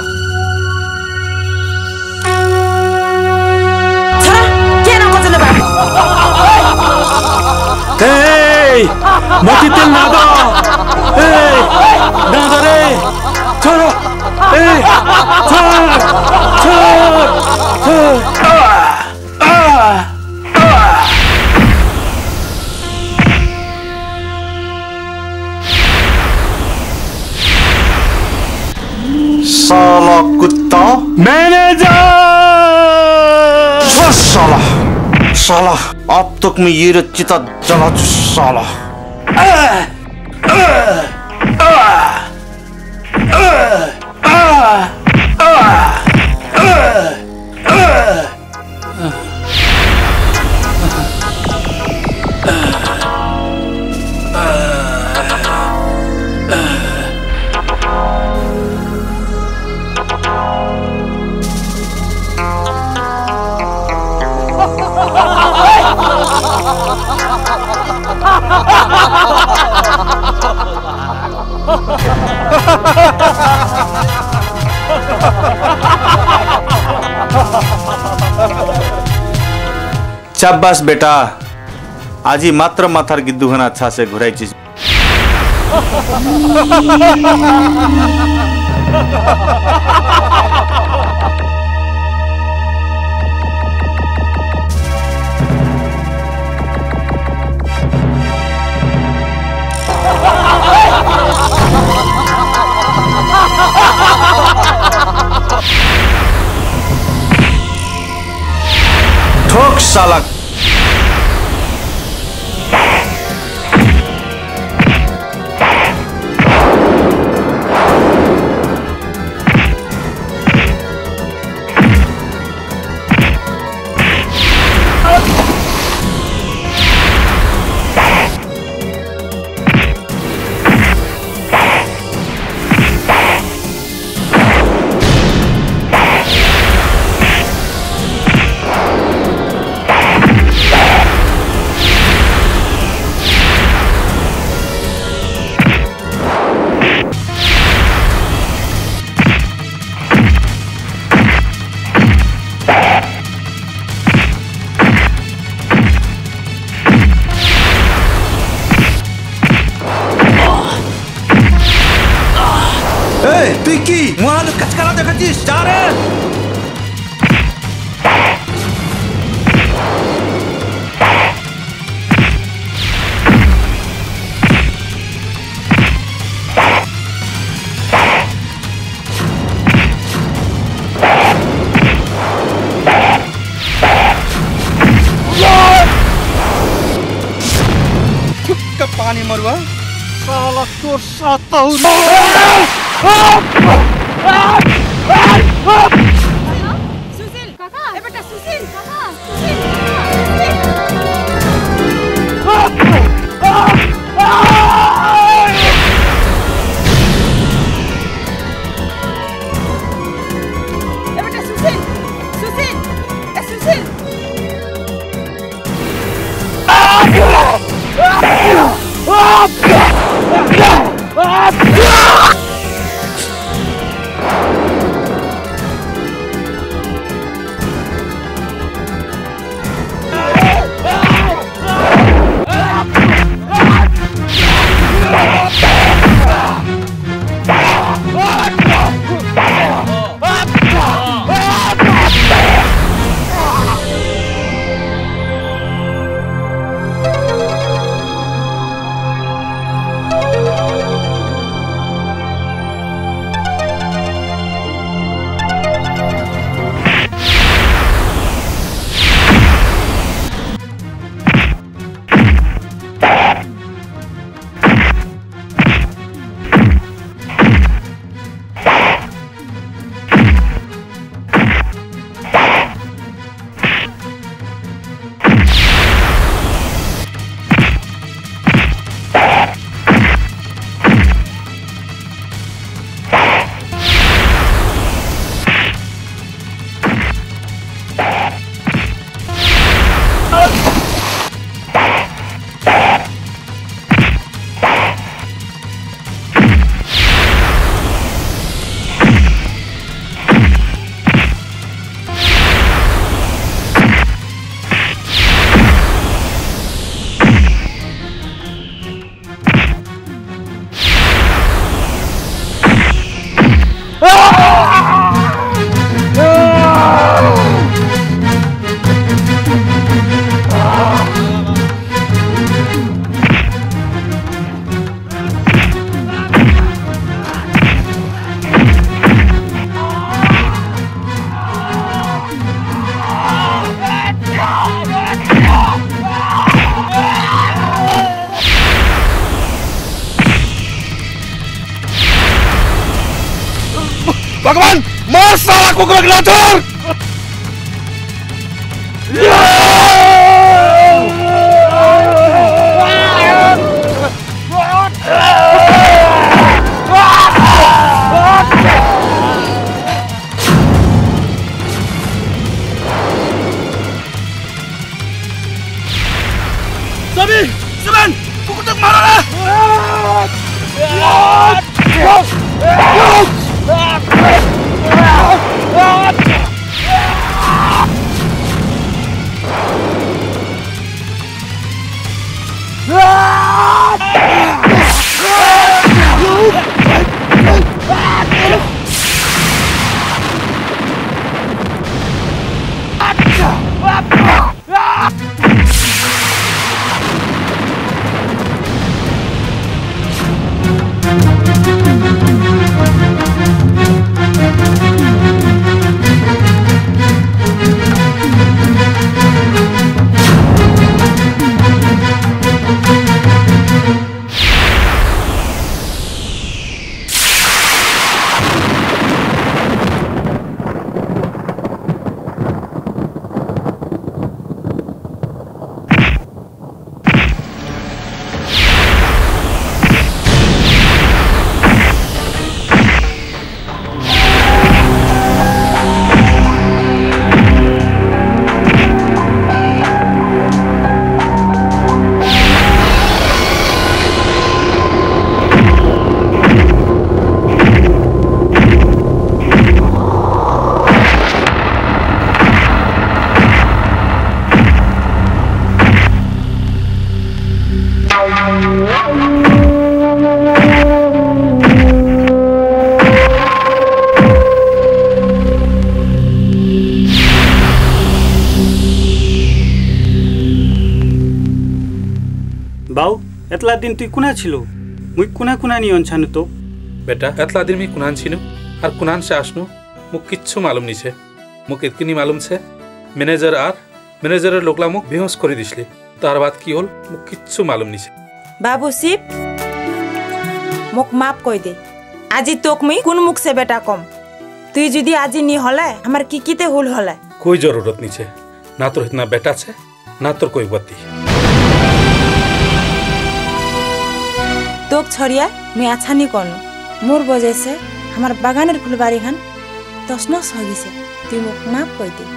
छोरा के न गजने बाबु माटी तेल ना दो ना दो रे छोड़ो छोड़ छोड़ छोड़ साला कुत्ता मैनेजर साला साला अब तक मैं ये चिता जला चु साला शाबाश बेटा आज ही मात्र माथार गिद्दू घना अच्छा से घुराई चीज ठोक साला তুই কি মহান কাচকালা দেখাচ্ছিস যা রে पानी मरुआ साला तोर साता सुशील काका ए बेटा सुशील काका भगवान मार साला कुकुर ग्लाटर सभी सुमन कुकुर तक मारो ना बाउ एतला दिन तुई कुना छिलो मुई कुना कुना नि अनछानु तो बेटा एतला दिन मी कुनान छिनु और कुनान से आसनु मुक किच्छु मालूम नि छे मुक इतनी मालूम छे मैनेजर लोकला मुक बेहोश करि दिसले तार बात की होल मुक किच्छु मालूम नि छे बाबू शिव মোক माफ कई दे আজি तोक मुई कुन मुख से बेटा कम तुई जुदी আজি नी हले हमार की किते हुल हले कोई जरूरत नहीं छे ना तो इतना बेटा छे ना तो कोई बत्ती तोक छड़िया मुई अच्छा नी करनु मोर वजह से हमार बागानेर फुलबारी खान तसनस हो गिसे तुई মোক माफ कई दे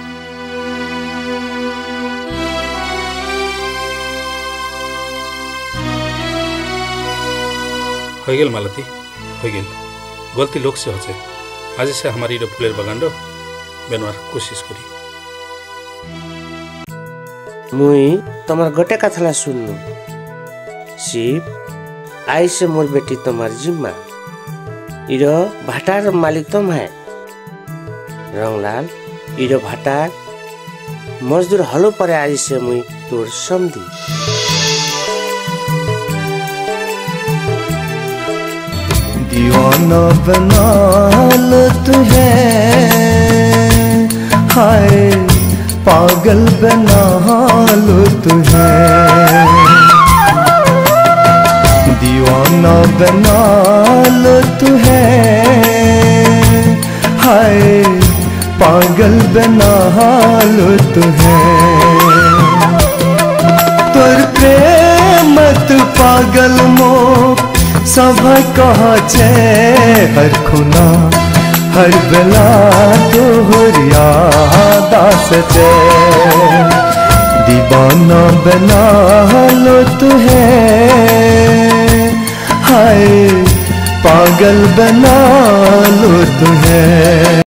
हो गेल मालती हो गेल गलती लोग से होचे आज से हमारी फुलेर बागान बेनवार कोशिश करी मुई तमार गोटे कथला सुननु शिव आई से मोर बेटी तमार जिम्मा इरो भाटार मालिक तुम है रंगलाल इरो भाटार मजदूर हलो परे आज से मुई तोर समधी दीवाना बना लो तुझे हाय पागल बना लो तुझे दीवाना बना लो तुझे हाय पागल बना लो तुझे तोर प्रेम तू पागल मो सब कहा छे हर खुना हर बेला तोहर याद आसे दीवाना बना लो तुहे हाय पागल बना लो तुहे।